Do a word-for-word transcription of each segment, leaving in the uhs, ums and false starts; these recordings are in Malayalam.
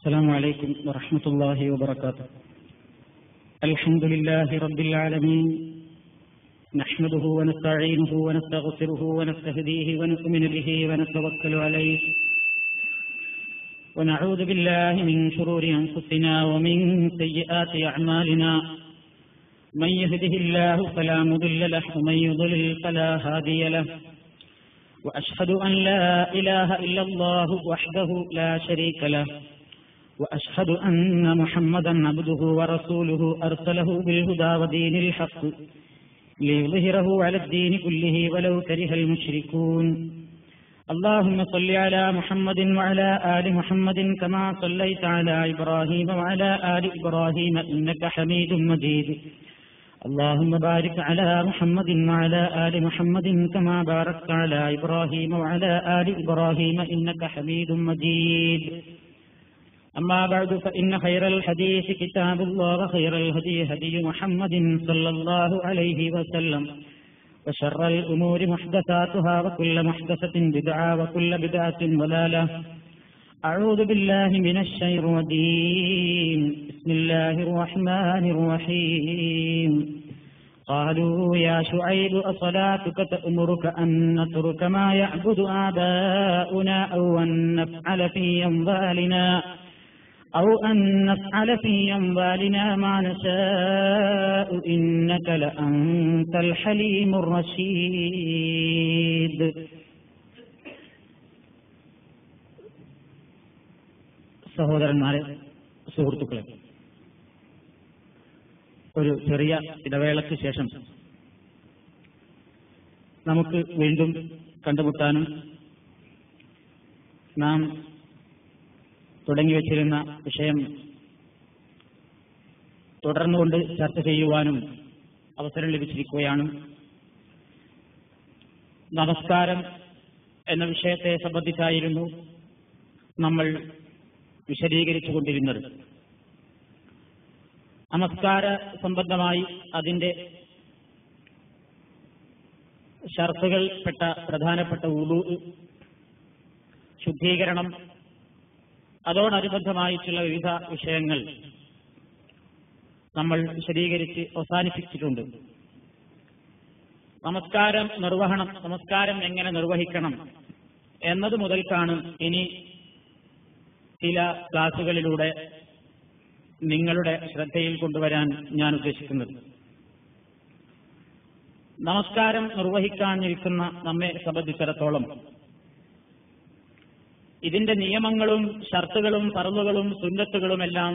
السلام عليكم ورحمة الله وبركاته. الحمد لله رب العالمين، نحمده ونستعينه ونستغفره ونستهديه ونؤمن به ونتوكل عليه، ونعوذ بالله من شرور أنفسنا ومن سيئات أعمالنا، من يهده الله فلا مضل له ومن يضلل فلا هادي له، وأشهد أن لا إله إلا الله وحده لا شريك له، وأشهد أن محمدا عبده ورسوله أرسله بالهدى ودين الحق ليظهره على الدين كله ولو كره المشركون. اللهم صل على محمد وعلى آل محمد كما صليت على إبراهيم وعلى آل إبراهيم إنك حميد مجيد. اللهم بارك على محمد وعلى آل محمد كما باركت على إبراهيم وعلى آل إبراهيم إنك حميد مجيد. أما بعد فإن خير الحديث كتاب الله وخير الهدي هدي محمد صلى الله عليه وسلم، وشر الأمور محدثاتها وكل محدثة بدعة وكل بدعة ضلالة. أعوذ بالله من الشيطان الرجيم. بسم الله الرحمن الرحيم. قالوا يا شعيب أصلاتك تأمرك أن نترك ما يعبد آباؤنا أو أن نفعل في أموالنا أو أن نفعل في أموالنا ما نشاء إنك لأنت الحليم الرشيد. സഹോദരന്മാരെ, സുഹൃത്തുക്കളെ, ഒരു ചെറിയ ഇടവേളയ്ക്ക് ശേഷം നമുക്ക് വീണ്ടും കണ്ടുമുട്ടാനും നാം തുടങ്ങിവച്ചിരുന്ന വിഷയം തുടർന്നുകൊണ്ട് ചർച്ച ചെയ്യുവാനും അവസരം ലഭിച്ചിരിക്കുകയാണ്. നമസ്കാരം എന്ന വിഷയത്തെ സംബന്ധിച്ചായിരുന്നു നമ്മൾ വിശദീകരിച്ചുകൊണ്ടിരുന്നത്. നമസ്കാര സംബന്ധമായി അതിന്റെ ഷർത്തുകൾ പെട്ട പ്രധാനപ്പെട്ട വുളൂ, ശുദ്ധീകരണം, അതോടനുബന്ധമായിട്ടുള്ള വിവിധ വിഷയങ്ങൾ നമ്മൾ വിശദീകരിച്ച് അവസാനിപ്പിച്ചിട്ടുണ്ട്. നമസ്കാരം നിർവഹണം, നമസ്കാരം എങ്ങനെ നിർവഹിക്കണം എന്നത് മുതൽക്കാണ് ഇനി ചില ക്ലാസുകളിലൂടെ നിങ്ങളുടെ ശ്രദ്ധയിൽ കൊണ്ടുവരാൻ ഞാൻ ഉദ്ദേശിക്കുന്നത്. നമസ്കാരം നിർവഹിക്കാൻ നിൽക്കുന്ന നമ്മെ സംബന്ധിച്ചിടത്തോളം ഇതിന്റെ നിയമങ്ങളും ഷർത്തുകളും ഫർളുകളും സുന്നത്തുകളുമെല്ലാം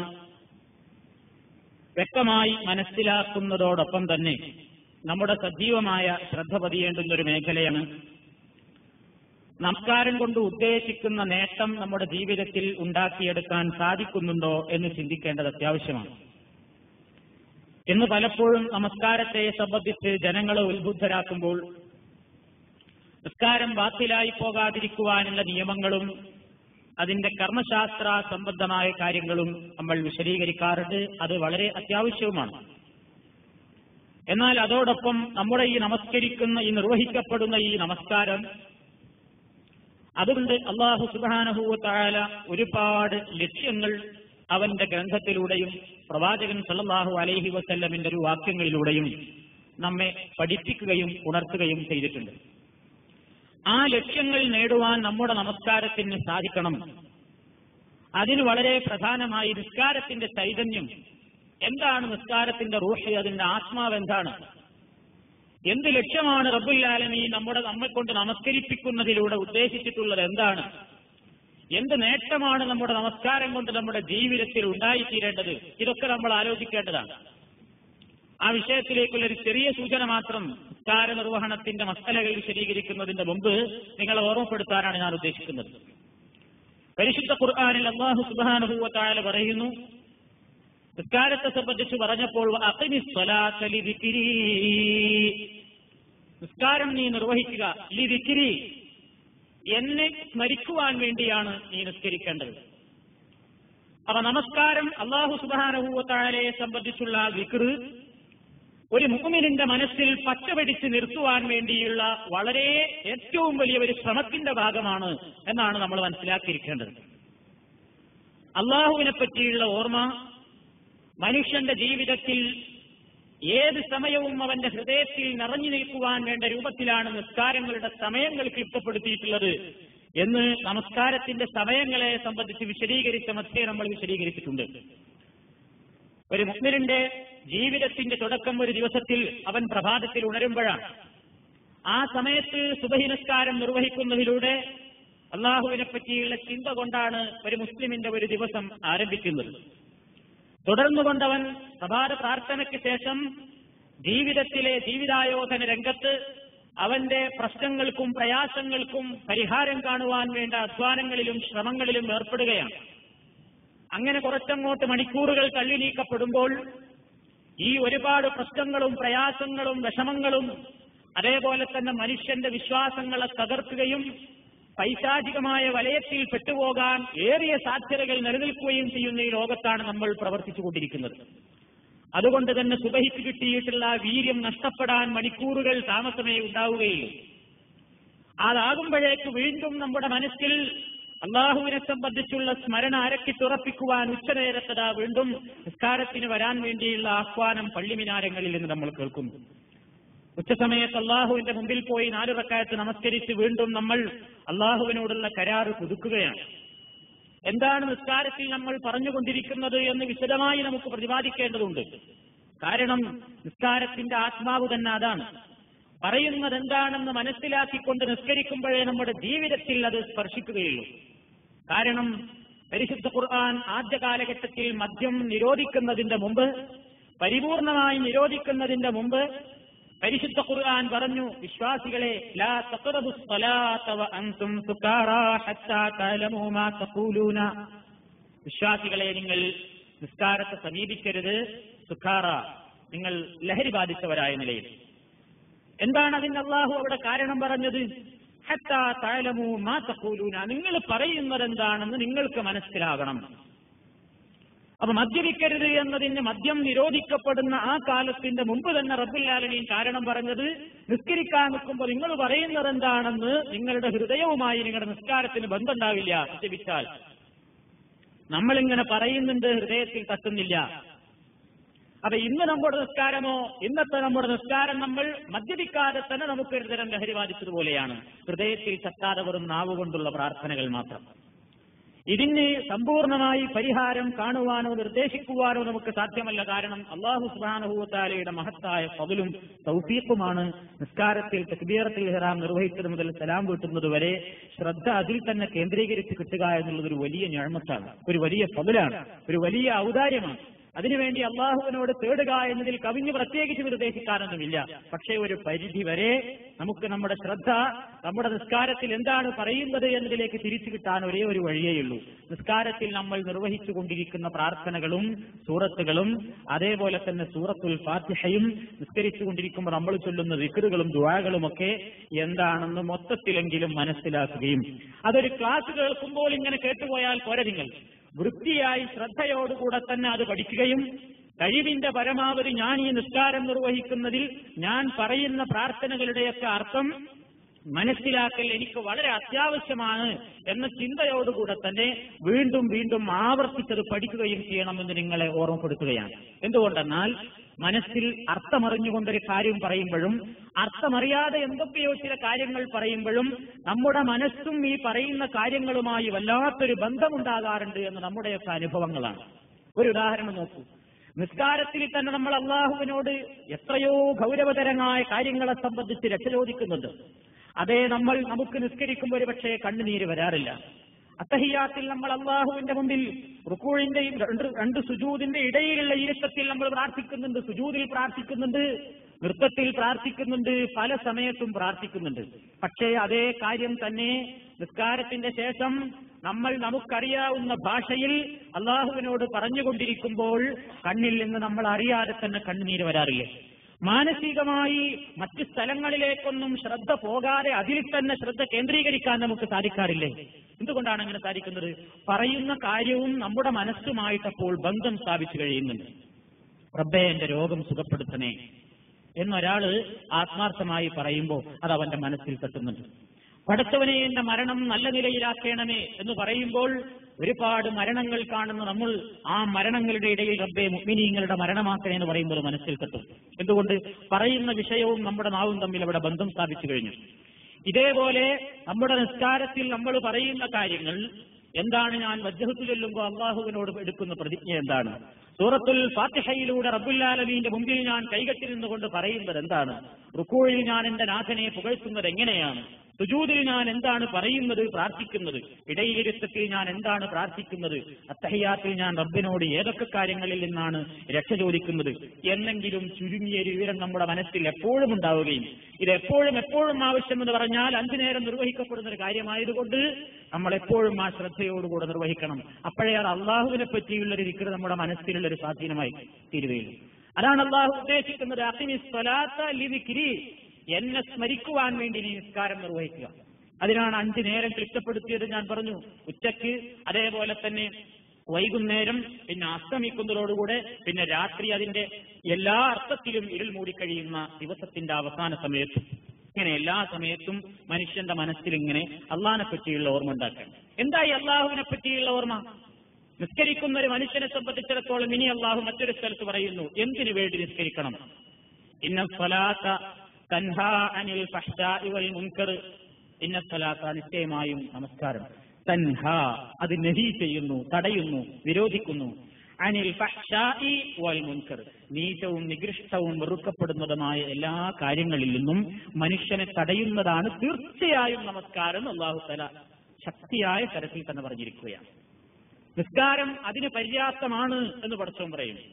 വ്യക്തമായി മനസ്സിലാക്കുന്നതോടൊപ്പം തന്നെ നമ്മുടെ സജീവമായ ശ്രദ്ധ പതിയേണ്ടുന്ന ഒരു മേഖലയാണ് നമസ്കാരം കൊണ്ട് ഉദ്ദേശിക്കുന്ന നേട്ടം നമ്മുടെ ജീവിതത്തിൽ ഉണ്ടാക്കിയെടുക്കാൻ സാധിക്കുന്നുണ്ടോ എന്ന് ചിന്തിക്കേണ്ടത് അത്യാവശ്യമാണ്. ഇന്ന് പലപ്പോഴും നമസ്കാരത്തെ സംബന്ധിച്ച് ജനങ്ങളെ ഉത്ബുദ്ധരാക്കുമ്പോൾ നമസ്കാരം ബാത്തിലായി പോകാതിരിക്കുവാനുള്ള നിയമങ്ങളും അതിന്റെ കർമ്മശാസ്ത്ര സംബന്ധമായ കാര്യങ്ങളും നമ്മൾ വിശദീകരിക്കാറുണ്ട്. അത് വളരെ അത്യാവശ്യവുമാണ്. എന്നാൽ അതോടൊപ്പം നമ്മുടെ ഈ നമസ്കരിക്കുന്ന ഈ നിർവഹിക്കപ്പെടുന്ന ഈ നമസ്കാരം, അതുകൊണ്ട് അല്ലാഹു സുബ്ഹാനഹു വ തആല ഒരുപാട് ലക്ഷ്യങ്ങൾ അവന്റെ ഗ്രന്ഥത്തിലൂടെയും പ്രവാചകൻ സല്ലല്ലാഹു അലൈഹി വസല്ലമിന്റെ ഒരു വാക്യങ്ങളിലൂടെയും നമ്മെ പഠിപ്പിക്കുകയും ഉണർത്തുകയും ചെയ്തിട്ടുണ്ട്. ആ ലക്ഷ്യങ്ങൾ നേടുവാൻ നമ്മുടെ നമസ്കാരത്തിന് സാധിക്കണം. അതിന് വളരെ പ്രധാനമായി നിസ്കാരത്തിന്റെ ചൈതന്യം എന്താണ്, നിസ്കാരത്തിന്റെ റൂഹ്, അതിന്റെ ആത്മാവ് എന്താണ്, എന്ത് ലക്ഷ്യമാണ് റബ്ബുൽ ആലമീൻ നമ്മുടെ നമ്മെ കൊണ്ട് നമസ്കരിപ്പിക്കുന്നതിലൂടെ ഉദ്ദേശിച്ചിട്ടുള്ളത് എന്താണ്, എന്ത് നേട്ടമാണ് നമ്മുടെ നമസ്കാരം കൊണ്ട് നമ്മുടെ ജീവിതത്തിൽ ഉണ്ടായിത്തീരേണ്ടത്, ഇതൊക്കെ നമ്മൾ ആലോചിക്കേണ്ടതാണ്. ആ വിഷയത്തിലേക്കുള്ള ഒരു ചെറിയ സൂചന മാത്രം നിസ്കാര നിർവഹണത്തിന്റെ മസലകൾ വിശദീകരിക്കുന്നതിന്റെ മുമ്പ് നിങ്ങളെ ഓർമ്മപ്പെടുത്താനാണ് ഞാൻ ഉദ്ദേശിക്കുന്നത്. പരിശുദ്ധ ഖുർആനിൽ അല്ലാഹു സുബ്ഹാനഹു വ തആല പറയുന്നു, നിസ്കാരത്തെ സംബന്ധിച്ച് പറഞ്ഞപ്പോൾ അഖിമിസ് സ്വലാത്ത ലിദിക്രി, നിസ്കാരം നീ നിർവഹിക്കുക, ലിദിക്രി, എന്നെ സ്മരിക്കുവാൻ വേണ്ടിയാണ് നീ നിസ്കരിക്കേണ്ടത്. അപ്പൊ നമസ്കാരം അല്ലാഹു സുബ്ഹാനഹു വ തആലയെ സംബന്ധിച്ചുള്ള ദിക്ർ ഒരു മുഅ്മിനിന്റെ മനസ്സിൽ പച്ചപിടിച്ച് നിർത്തുവാൻ വേണ്ടിയുള്ള വളരെ ഏറ്റവും വലിയ ഒരു ശ്രമത്തിന്റെ ഭാഗമാണ് എന്നാണ് നമ്മൾ മനസ്സിലാക്കിയിരിക്കേണ്ടത്. അള്ളാഹുവിനെ പറ്റിയുള്ള ഓർമ്മ മനുഷ്യന്റെ ജീവിതത്തിൽ ഏത് സമയവും അവന്റെ ഹൃദയത്തിൽ നിറഞ്ഞു നിൽക്കുവാൻ വേണ്ട രൂപത്തിലാണ് നിസ്കാരങ്ങളുടെ സമയങ്ങൾ ക്ലിപ്തപ്പെടുത്തിയിട്ടുള്ളത് എന്ന് നമസ്കാരത്തിന്റെ സമയങ്ങളെ സംബന്ധിച്ച് വിശദീകരിച്ച മധ്യേ നമ്മൾ വിശദീകരിച്ചിട്ടുണ്ട്. ഒരു മുഅ്മിനിന്റെ ജീവിതത്തിന്റെ തുടക്കം ഒരു ദിവസത്തിൽ അവൻ പ്രഭാതത്തിൽ ഉണരുമ്പോഴാണ്. ആ സമയത്ത് സുബഹി നിസ്കാരം നിർവഹിക്കുന്നതിലൂടെ അള്ളാഹുവിനെ പറ്റിയുള്ള ചിന്ത കൊണ്ടാണ് ഒരു മുസ്ലിമിന്റെ ഒരു ദിവസം ആരംഭിക്കുന്നത്. തുടർന്നുകൊണ്ടവൻ പ്രഭാത പ്രാർത്ഥനയ്ക്ക് ശേഷം ജീവിതത്തിലെ ജീവിതായോധന രംഗത്ത് അവന്റെ പ്രശ്നങ്ങൾക്കും പ്രയാസങ്ങൾക്കും പരിഹാരം കാണുവാൻ വേണ്ട അധ്വാനങ്ങളിലും ശ്രമങ്ങളിലും ഏർപ്പെടുകയാണ്. അങ്ങനെ കുറച്ചങ്ങോട്ട് മണിക്കൂറുകൾ തള്ളി നീക്കപ്പെടുമ്പോൾ ഈ ഒരുപാട് പ്രശ്നങ്ങളും പ്രയാസങ്ങളും വിഷമങ്ങളും അതേപോലെ തന്നെ മനുഷ്യന്റെ വിശ്വാസങ്ങളെ തകർക്കുകയും പൈശാചികമായ വലയത്തിൽ പെട്ടുപോകാൻ ഏറിയ സാധ്യതകൾ നിലനിൽക്കുകയും ചെയ്യുന്ന ഈ ലോകത്താണ് നമ്മൾ പ്രവർത്തിച്ചുകൊണ്ടിരിക്കുന്നത്. അതുകൊണ്ട് തന്നെ സുബഹിക്ക് കിട്ടിയിട്ടുള്ള വീര്യം നഷ്ടപ്പെടാൻ മണിക്കൂറുകൾ താമസമേ ഉണ്ടാവുകയില്ല. അതാകുമ്പോഴേക്ക് വീണ്ടും നമ്മുടെ മനസ്സിൽ അള്ളാഹുവിനെ സംബന്ധിച്ചുള്ള സ്മരണ അരക്കിത്തുറപ്പിക്കുവാൻ ഉച്ചനേരത്തതാ വീണ്ടും നിസ്കാരത്തിന് വരാൻ വേണ്ടിയുള്ള ആഹ്വാനം പള്ളിമിനാരങ്ങളിൽ നിന്ന് നമ്മൾ കേൾക്കുന്നു. ഉച്ചസമയത്ത് അള്ളാഹുവിന്റെ മുമ്പിൽ പോയി നാല് റക്അത്ത് നമസ്കരിച്ച് വീണ്ടും നമ്മൾ അള്ളാഹുവിനോടുള്ള കരാറ് പുതുക്കുകയാണ്. എന്താണ് നിസ്കാരത്തിൽ നമ്മൾ പറഞ്ഞുകൊണ്ടിരിക്കുന്നത് എന്ന് വിശദമായി നമുക്ക് പ്രതിപാദിക്കേണ്ടതുണ്ട്. കാരണം നിസ്കാരത്തിന്റെ ആത്മാവ് തന്നെ അതാണ്. പറയുന്നത് എന്താണെന്ന് മനസ്സിലാക്കിക്കൊണ്ട് നിസ്കരിക്കുമ്പോഴേ നമ്മുടെ ജീവിതത്തിൽ അത് സ്പർശിക്കുകയുള്ളൂ. കാരണം പരിശുദ്ധ ഖുർആൻ ആദ്യ കാലഘട്ടത്തിൽ മദ്യം നിരോധിക്കുന്നതിന്റെ മുമ്പ്, പരിപൂർണമായി നിരോധിക്കുന്നതിന്റെ മുമ്പ് പരിശുദ്ധ ഖുർആൻ പറഞ്ഞു, വിശ്വാസികളെ ലാ തഖറബുസ് സ്വലാത വഅൻതും സുകാറാ ഹത്താ തഅലമൂ മാ തഖൂലൂന, വിശ്വാസികളെ നിങ്ങൾ നിസ്കാരത്തെ സമീപിക്കരുത് സുകാറ, നിങ്ങൾ ലഹരി ബാധിച്ചവരായ നിലയിൽ. എന്താണ് അതിന് അല്ലാഹു അവിടെ കാരണം പറഞ്ഞത്? ഹത്താ തഅലമൂ മാ തഖൂലൂന, നിങ്ങൾ പറയുന്നത് എന്താണെന്ന് നിങ്ങൾക്ക് മനസ്സിലാകണം. അപ്പൊ മദ്യപിക്കരുത് എന്നതിന് മദ്യം നിരോധിക്കപ്പെടുന്ന ആ കാലത്തിന്റെ മുമ്പ് തന്നെ റബ്ബുൽ ആലമീൻ കാരണം പറഞ്ഞത്, നിസ്കരിക്കാൻ നിൽക്കുമ്പോൾ നിങ്ങൾ പറയുന്നത് എന്താണെന്ന് നിങ്ങളുടെ ഹൃദയവുമായി നിങ്ങളുടെ നിസ്കാരത്തിന് ബന്ധമുണ്ടാവില്ല. മദ്യപിച്ചാൽ നമ്മളിങ്ങനെ പറയുന്നുണ്ട്, ഹൃദയത്തിൽ തട്ടുന്നില്ല. അപ്പൊ ഇന്ന് നമ്മുടെ നിസ്കാരമോ, ഇന്നത്തെ നമ്മുടെ നിസ്കാരം നമ്മൾ മദ്യപിക്കാതെ തന്നെ നമുക്ക് ഒരു തരം ലഹരി ബാധിച്ചതുപോലെയാണ്. ഹൃദയത്തിൽ തട്ടാതെ വെറും നാവുകൊണ്ടുള്ള പ്രാർത്ഥനകൾ മാത്രം. ഇതിന് സമ്പൂർണമായി പരിഹാരം കാണുവാനോ നിർദ്ദേശിക്കുവാനോ നമുക്ക് സാധ്യമല്ല. കാരണം അല്ലാഹു സുബ്ഹാനഹു വ തആലയുടെ മഹത്തായ ഫദ്ലും തൗഫീഖുമാണ് നിസ്കാരത്തിൽ തക്ബീറത്തുൽ ഇഹ്റാം നിർവഹിച്ചത് മുതൽ സലാം വീട്ടുന്നത് വരെ ശ്രദ്ധ അതിൽ തന്നെ കേന്ദ്രീകരിച്ച് കിട്ടുക എന്നുള്ളത് ഒരു വലിയ നിഅമത്താണ്, ഒരു വലിയ ഫദ്ലാണ്, ഒരു വലിയ ഔദാര്യമാണ്. അതിനുവേണ്ടി അള്ളാഹുവിനോട് തേടുക എന്നതിൽ കവിഞ്ഞ് പ്രത്യേകിച്ച് നിർദ്ദേശിക്കാനൊന്നുമില്ല. പക്ഷേ ഒരു പരിധി വരെ നമുക്ക് നമ്മുടെ ശ്രദ്ധ നമ്മുടെ നിസ്കാരത്തിൽ എന്താണ് പറയുന്നത് എന്നതിലേക്ക് തിരിച്ചു കിട്ടാൻ ഒരേ ഒരു വഴിയേയുള്ളൂ. നിസ്കാരത്തിൽ നമ്മൾ നിർവഹിച്ചു കൊണ്ടിരിക്കുന്ന പ്രാർത്ഥനകളും സൂറത്തുകളും അതേപോലെ തന്നെ സൂറത്തുൽ ഫാത്തിഹയും നിസ്കരിച്ചു കൊണ്ടിരിക്കുമ്പോൾ നമ്മൾ ചൊല്ലുന്ന ദിക്റുകളും ദുആകളും ഒക്കെ എന്താണെന്ന് മൊത്തത്തിലെങ്കിലും മനസ്സിലാക്കുകയും, അതൊരു ക്ലാസ് കേൾക്കുമ്പോൾ ഇങ്ങനെ കേട്ടുപോയാൽ പോരെ, നിങ്ങൾ വൃത്തിയായി ശ്രദ്ധയോടുകൂടെ തന്നെ അത് പഠിക്കുകയും കഴിവിന്റെ പരമാവധി ഞാൻ ഈ നിസ്കാരം നിർവഹിക്കുന്നതിൽ ഞാൻ പറയുന്ന പ്രാർത്ഥനകളുടെയൊക്കെ അർത്ഥം മനസ്സിലാക്കൽ എനിക്ക് വളരെ അത്യാവശ്യമാണ് എന്ന ചിന്തയോടുകൂടെ തന്നെ വീണ്ടും വീണ്ടും ആവർത്തിച്ചത് പഠിക്കുകയും ചെയ്യണമെന്ന് നിങ്ങളെ ഓർമ്മപ്പെടുത്തുകയാണ്. എന്തുകൊണ്ടെന്നാൽ മനസ്സിൽ അർത്ഥമറിഞ്ഞുകൊണ്ടൊരു കാര്യം പറയുമ്പോഴും അർത്ഥമറിയാതെ എന്തൊക്കെയോ ചില കാര്യങ്ങൾ പറയുമ്പോഴും നമ്മുടെ മനസ്സും ഈ പറയുന്ന കാര്യങ്ങളുമായി വല്ലാത്തൊരു ബന്ധമുണ്ടാകാറുണ്ട് എന്ന് നമ്മുടെയൊക്കെ അനുഭവങ്ങളാണ്. ഒരു ഉദാഹരണം നോക്കൂ. നിസ്കാരത്തിൽ തന്നെ നമ്മൾ അള്ളാഹുവിനോട് എത്രയോ ഗൗരവതരമായ കാര്യങ്ങളെ സംബന്ധിച്ച് രക്ഷ ചോദിക്കുന്നുണ്ട്. അതേ നമ്മൾ നമുക്ക് നിസ്കരിക്കുമ്പോൾ ഒരു പക്ഷേ കണ്ണുനീര് വരാറില്ല. അത്തഹിയാത്തിൽ നമ്മൾ അള്ളാഹുവിന്റെ മുമ്പിൽ റുക്കൂഴിന്റെയും രണ്ട് രണ്ട് സുജൂദിന്റെ ഇടയിലുള്ള ഇരുത്തത്തിൽ നമ്മൾ പ്രാർത്ഥിക്കുന്നുണ്ട്, സുജൂദിൽ പ്രാർത്ഥിക്കുന്നുണ്ട്, നൃത്തത്തിൽ പ്രാർത്ഥിക്കുന്നുണ്ട്, പല സമയത്തും പ്രാർത്ഥിക്കുന്നുണ്ട്. പക്ഷേ അതേ കാര്യം തന്നെ നിസ്കാരത്തിന്റെ ശേഷം നമ്മൾ നമുക്കറിയാവുന്ന ഭാഷയിൽ അള്ളാഹുവിനോട് പറഞ്ഞുകൊണ്ടിരിക്കുമ്പോൾ കണ്ണിൽ നിന്ന് നമ്മൾ അറിയാതെ തന്നെ കണ്ണുനീര് വരാറില്ലേ? മാനസികമായി മറ്റ് സ്ഥലങ്ങളിലേക്കൊന്നും ശ്രദ്ധ പോകാതെ അതിൽ തന്നെ ശ്രദ്ധ കേന്ദ്രീകരിക്കാൻ നമുക്ക് സാധിക്കാറില്ലേ? എന്തുകൊണ്ടാണ് അങ്ങനെ സാധിക്കുന്നത്? പറയുന്ന കാര്യവും നമ്മുടെ മനസ്സുമായിട്ടപ്പോൾ ബന്ധം സ്ഥാപിച്ചു കഴിയുന്നുണ്ട്. റബ്ബേ എന്റെ രോഗം സുഖപ്പെടുത്തണേ എന്നൊരാള് ആത്മാർത്ഥമായി പറയുമ്പോൾ അത് അവന്റെ മനസ്സിൽ തട്ടുന്നുണ്ട്. പടച്ചവനെ എന്റെ മരണം നല്ല നിലയിലാക്കണമേ എന്ന് പറയുമ്പോൾ ഒരുപാട് മരണങ്ങൾ കാണുന്ന നമ്മൾ ആ മരണങ്ങളുടെ ഇടയിൽ റബ്ബേ മുഅ്മിനീങ്ങളുടെ മരണമാക്കണേ എന്ന് പറയുമ്പോൾ മനസ്സിൽ തട്ടും. എന്തുകൊണ്ട്? പറയുന്ന വിഷയവും നമ്മുടെ നാവും തമ്മിൽ അവിടെ ബന്ധം സ്ഥാപിച്ചു കഴിഞ്ഞു. ഇതേപോലെ നമ്മുടെ നിസ്കാരത്തിൽ നമ്മൾ പറയുന്ന കാര്യങ്ങൾ എന്താണ്? ഞാൻ വജ്ഹത്ത് ചൊല്ലുമ്പോൾ അള്ളാഹുവിനോട് എടുക്കുന്ന പ്രതിജ്ഞ എന്താണ്? സൂറത്തുൽ ഫാത്തിഹയിലൂടെ റബ്ബുൽ ആലമീന്റെ മുമ്പിൽ ഞാൻ കൈകെട്ടി നിന്നുകൊണ്ട് പറയുന്നത് എന്താണ്? റുക്കൂഴിൽ ഞാൻ എന്റെ നാഥനെ പുകഴ്ത്തുന്നത് എങ്ങനെയാണ്? സുജൂദിൽ ഞാൻ എന്താണ് പറയുന്നത്, പ്രാർത്ഥിക്കുന്നത്? ഇടയിലിരുത്തത്തിൽ ഞാൻ എന്താണ് പ്രാർത്ഥിക്കുന്നത്? അത്തഹിയാത്തിൽ ഞാൻ റബ്ബിനോട് ഏതൊക്കെ കാര്യങ്ങളിൽ നിന്നാണ് രക്ഷ ചോദിക്കുന്നത് എന്നെങ്കിലും ചുരുങ്ങിയ ഒരു വിവരം നമ്മുടെ മനസ്സിൽ എപ്പോഴും ഉണ്ടാവുകയും ഇത് എപ്പോഴും എപ്പോഴും ആവശ്യമെന്ന് പറഞ്ഞാൽ അഞ്ചു നേരം നിർവഹിക്കപ്പെടുന്ന ഒരു കാര്യമായതുകൊണ്ട് നമ്മൾ എപ്പോഴും ആ ശ്രദ്ധയോടുകൂടെ നിർവഹിക്കണം. അപ്പോഴേ അത് അള്ളാഹുവിനെ പറ്റിയുള്ളൊരു ദിക്ർ നമ്മുടെ മനസ്സിലുള്ളൊരു സ്വാധീനമായി തീരുകയുള്ളൂ. അതാണ് അള്ളാഹു ഉദ്ദേശിക്കുന്നത്. അഖിമിസ് സ്വലാത്ത ലിദിക്രി, എന്നെ സ്മരിക്കുവാൻ വേണ്ടി നീ നിസ്കാരം നിർവഹിക്കുക. അതിനാണ് അഞ്ചു നേരം ക്ലിഷ്ടപ്പെടുത്തിയത്. ഞാൻ പറഞ്ഞു, ഉച്ചയ്ക്ക്, അതേപോലെ തന്നെ വൈകുന്നേരം, പിന്നെ അസ്തമിക്കുന്നതോടുകൂടെ, പിന്നെ രാത്രി, അതിന്റെ എല്ലാ അർത്ഥത്തിലും ഇരുൾ മൂടിക്കഴിയുന്ന ദിവസത്തിന്റെ അവസാന സമയത്തും, ഇങ്ങനെ എല്ലാ സമയത്തും മനുഷ്യന്റെ മനസ്സിൽ ഇങ്ങനെ അള്ളാഹിനെ പറ്റിയുള്ള ഓർമ്മ ഉണ്ടാക്കണം. എന്തായി അള്ളാഹുവിനെ പറ്റിയുള്ള ഓർമ്മ? നിസ്കരിക്കുന്ന ഒരു മനുഷ്യനെ സംബന്ധിച്ചിടത്തോളം ഇനി അള്ളാഹു മറ്റൊരു സ്ഥലത്ത് പറയുന്നു എന്തിനു വേണ്ടി നിസ്കരിക്കണം. ഇന്ന സ്വലാത്ത തൻഹാ അനിൽ ഫഹ്ശാഇ വൽ മുൻകർ, ഇന്ന സ്വലാത്ത, നിശ്ചയമായും നമസ്കാരം, തൻഹാ, അത് നഹി ചെയ്യുന്നു, തടയുന്നു, വിരോധിക്കുന്നു, അനിൽ ഫഹ്ശാഇ വൽ മുൻകർ, നീചവും നികൃഷ്ടവും വെറുക്കപ്പെടുന്നതുമായ എല്ലാ കാര്യങ്ങളിൽ നിന്നും മനുഷ്യനെ തടയുന്നതാണ് തീർച്ചയായും നമസ്കാരം. അല്ലാഹു തആല ശക്തിയായ തരത്തിൽ തന്നെ പറഞ്ഞിരിക്കുകയാണ്. നിസ്കാരം അതിന് പര്യാപ്തമാണ് എന്ന് പടച്ചോൻ പറയുന്നു.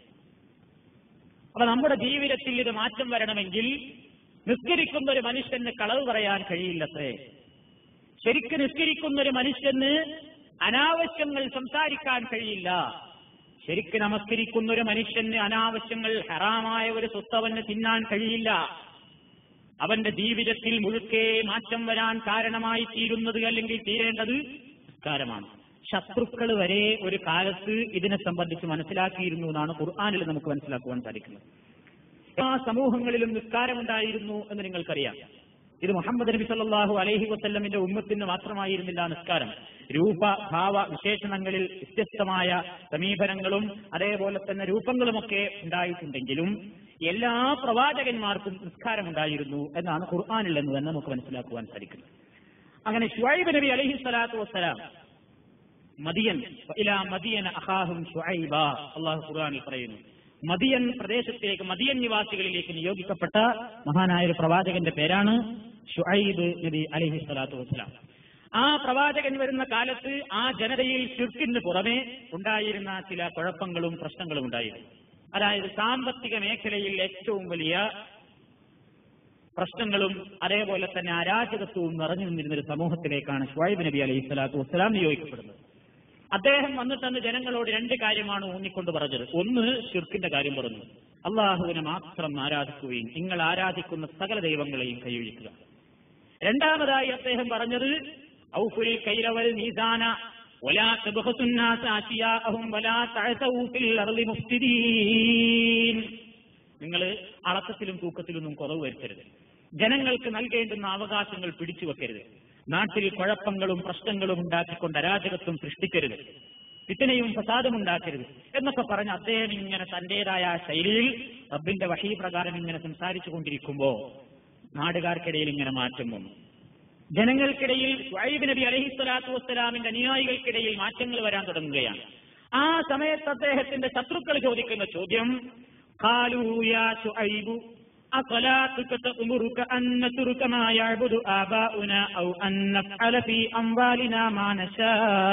അപ്പൊ നമ്മുടെ ജീവിതത്തിൽ ഇത് മാറ്റം വരണമെങ്കിൽ നിസ്കരിക്കുന്ന ഒരു മനുഷ്യന് കളവ് പറയാൻ കഴിയില്ലത്രേ. ശരിക്ക് നിസ്കരിക്കുന്ന ഒരു മനുഷ്യന് അനാവശ്യങ്ങൾ സംസാരിക്കാൻ കഴിയില്ല. ശരിക്ക് നമസ്കരിക്കുന്ന ഒരു മനുഷ്യന് അനാവശ്യങ്ങൾ, ഹറാമായ ഒരു സ്വത്തവന് തിന്നാൻ കഴിയില്ല. അവന്റെ ജീവിതത്തിൽ മുഴുക്കെ മാറ്റം വരാൻ കാരണമായി തീരുന്നത്, അല്ലെങ്കിൽ തീരേണ്ടത് നിസ്കാരമാണ്. ശത്രുക്കൾ വരെ ഒരു കാലത്ത് ഇതിനെ സംബന്ധിച്ച് മനസ്സിലാക്കിയിരുന്നു എന്നാണ് ഖുർആനിൽ നമുക്ക് മനസ്സിലാക്കുവാൻ സാധിക്കുന്നത്. ആ സമൂഹങ്ങളിലും നിസ്കാരമുണ്ടായിരുന്നു എന്ന് നിങ്ങൾക്കറിയാം. ഇത് മുഹമ്മദ് നബി സല്ലല്ലാഹു അലൈഹി വസല്ലമിന്റെ ഉമ്മത്തിന് മാത്രമായിരുന്നില്ല നിസ്കാരം. രൂപ ഭാവ വിശേഷണങ്ങളിൽ വ്യത്യസ്തമായ സമീപനങ്ങളും അതേപോലെ തന്നെ രൂപങ്ങളുമൊക്കെ ഉണ്ടായിട്ടുണ്ടെങ്കിലും എല്ലാ പ്രവാചകന്മാർക്കും നിസ്കാരമുണ്ടായിരുന്നു എന്നാണ് ഖുർആനിൽ എന്ന് തന്നെ നമുക്ക് മനസ്സിലാക്കുവാൻ സാധിക്കുന്നത്. അങ്ങനെ ശുഐബ് നബി അലൈഹി സ്വലാത്തു വസ്സലാം മദിയൻ ഇലാ മദിയന അഖാഹും ശുഐബ, അല്ലാഹു ഖുർആനിൽ പറയുന്നു, മദിയൻ പ്രദേശത്തേക്ക്, മദിയൻ നിവാസികളിലേക്ക് നിയോഗിക്കപ്പെട്ട മഹാനായ ഒരു പ്രവാചകന്റെ പേരാണ് ശുഐബ് നബി അലൈഹി സ്വലാത്തു വസ്സലാം. ആ പ്രവാചകൻ വരുന്ന കാലത്ത് ആ ജനതയിൽ ശിർക്കിന് പുറമെ ഉണ്ടായിരുന്ന ചില കുഴപ്പങ്ങളും പ്രശ്നങ്ങളും ഉണ്ടായിരുന്നു. അതായത് സാമ്പത്തിക മേഖലയിൽ ഏറ്റവും വലിയ പ്രശ്നങ്ങളും അതേപോലെ തന്നെ അരാജകത്വവും നിറഞ്ഞു നിന്നിരുന്ന ഒരു സമൂഹത്തിലേക്കാണ് ശുഐബ് നബി അലൈഹി സ്വലാത്തു വസ്സലാം നിയോഗിക്കപ്പെടുന്നത്. അദ്ദേഹം വന്നിട്ടന്ന് ജനങ്ങളോട് രണ്ട് കാര്യമാണ് ഊന്നിക്കൊണ്ട് പറഞ്ഞത്. ഒന്ന്, ശിർക്കിന്റെ കാര്യം പറഞ്ഞു, അള്ളാഹുവിനെ മാത്രം ആരാധിക്കുകയും നിങ്ങൾ ആരാധിക്കുന്ന സകല ദൈവങ്ങളെയും കൈയൊഴിക്കുക. രണ്ടാമതായി അദ്ദേഹം പറഞ്ഞത് ഔഫുൽ കൈല വൽ മീസാന വലാ തബ്ഖസുൻ നാസ അശിയാഅഹും വലാ തഅസൂ ഫിൽ അർളി മുഫ്സിദീൻ, നിങ്ങൾ അളക്കത്തിലും തൂക്കത്തിലൊന്നും കുറവ് വരുത്തരുത്, ജനങ്ങൾക്ക് നൽകേണ്ടുന്ന അവകാശങ്ങൾ പിടിച്ചു വെക്കരുത്, നാട്ടിൽ കുഴപ്പങ്ങളും പ്രശ്നങ്ങളും ഉണ്ടാക്കിക്കൊണ്ട് അരാജകത്വം സൃഷ്ടിക്കരുത്, ഫിത്നയും ഫസാദും ഉണ്ടാക്കരുത് എന്നൊക്കെ പറഞ്ഞ് അദ്ദേഹം ഇങ്ങനെ തന്റേതായ ശൈലിയിൽ റബ്ബിന്റെ വഹീ പ്രകാരം ഇങ്ങനെ സംസാരിച്ചു കൊണ്ടിരിക്കുമ്പോ നാടുകാർക്കിടയിൽ ഇങ്ങനെ മാറ്റം വന്നു. ജനങ്ങൾക്കിടയിൽ ശുഐബ് നബി അലൈഹി സ്വലാത്തു വസ്സലാമിന്റെ അനുയായികൾക്കിടയിൽ മാറ്റങ്ങൾ വരാൻ തുടങ്ങുകയാണ്. ആ സമയത്ത് അദ്ദേഹത്തിന്റെ ശത്രുക്കൾ ചോദിക്കുന്ന ചോദ്യം, ഖാലൂ യാ ശുഐബു അസ്സലാത്തുക തഅ്മുറുക അൻ നത്രുക മാ യഅ്ബുദു ആബാഉനാ ഔ അൻ നഫ്അല ഫീ അംവാലിനാ മാ നശാ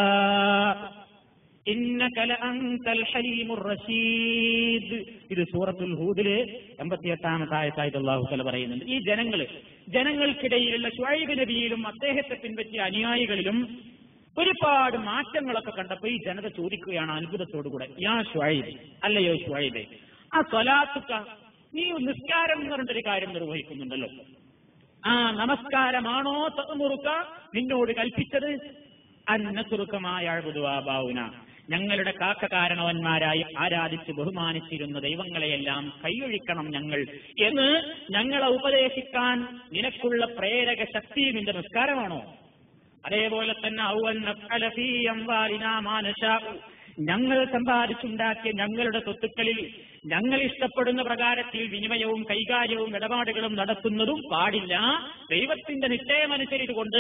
ഇന്നക ലഅൻതൽ ഹലീമുർ റശീദ്. ഇത് സൂറത്തുൽ ഹൂദിലെ എൺപത്തിയെട്ടാമത്തെ ആയത്തായിട്ട് അല്ലാഹു തആല പറയുന്നുണ്ട്. ഈ ജനങ്ങള് ജനങ്ങൾക്കിടയിലുള്ള ശുഐബ് നബിയിലും അദ്ദേഹത്തെ പിൻപറ്റിയ അനുയായികളിലും ഒരുപാട് മാറ്റങ്ങളൊക്കെ കണ്ടപ്പോൾ ഈ ജനത ചോദിക്കുകയാണ് അത്ഭുതത്തോടുകൂടെ, യാ ശുഐബ്, അല്ലയോ ശുഐബേ, ആ സ്വലാത്തുക, നീ നിസ്കാരം എന്ന് പറഞ്ഞൊരു കാര്യം നിർവഹിക്കുന്നുണ്ടല്ലോ, ആ നമസ്കാരമാണോ തഅ്മുറുക നിന്നോട് കൽപ്പിച്ചത്, അന്നതുറുക്കമായ അഅ്ബുദുആബാഉന, ഞങ്ങളുടെ കാക്കകാരണവന്മാരായി ആരാധിച്ച് ബഹുമാനിച്ചിരുന്ന ദൈവങ്ങളെയെല്ലാം കൈയൊഴിക്കണം ഞങ്ങൾ എന്ന് ഞങ്ങളെ ഉപദേശിക്കാൻ നിനക്കുള്ള പ്രേരക ശക്തി നിന്റെ നിസ്കാരമാണോ? അതേപോലെ തന്നെ ഔവൻ നഫ്അല ഫീ അംവാലിനാ മാ നശാഉ, ഞങ്ങൾ സമ്പാദിച്ചുണ്ടാക്കിയ ഞങ്ങളുടെ സ്വത്തുക്കളിൽ ഞങ്ങൾ ഇഷ്ടപ്പെടുന്ന പ്രകാരത്തിൽ വിനിമയവും കൈകാര്യവും ഇടപാടുകളും നടത്തുന്നതും പാടില്ല. ദൈവത്തിന്റെ നിശ്ചയമനുസരിച്ചുകൊണ്ട്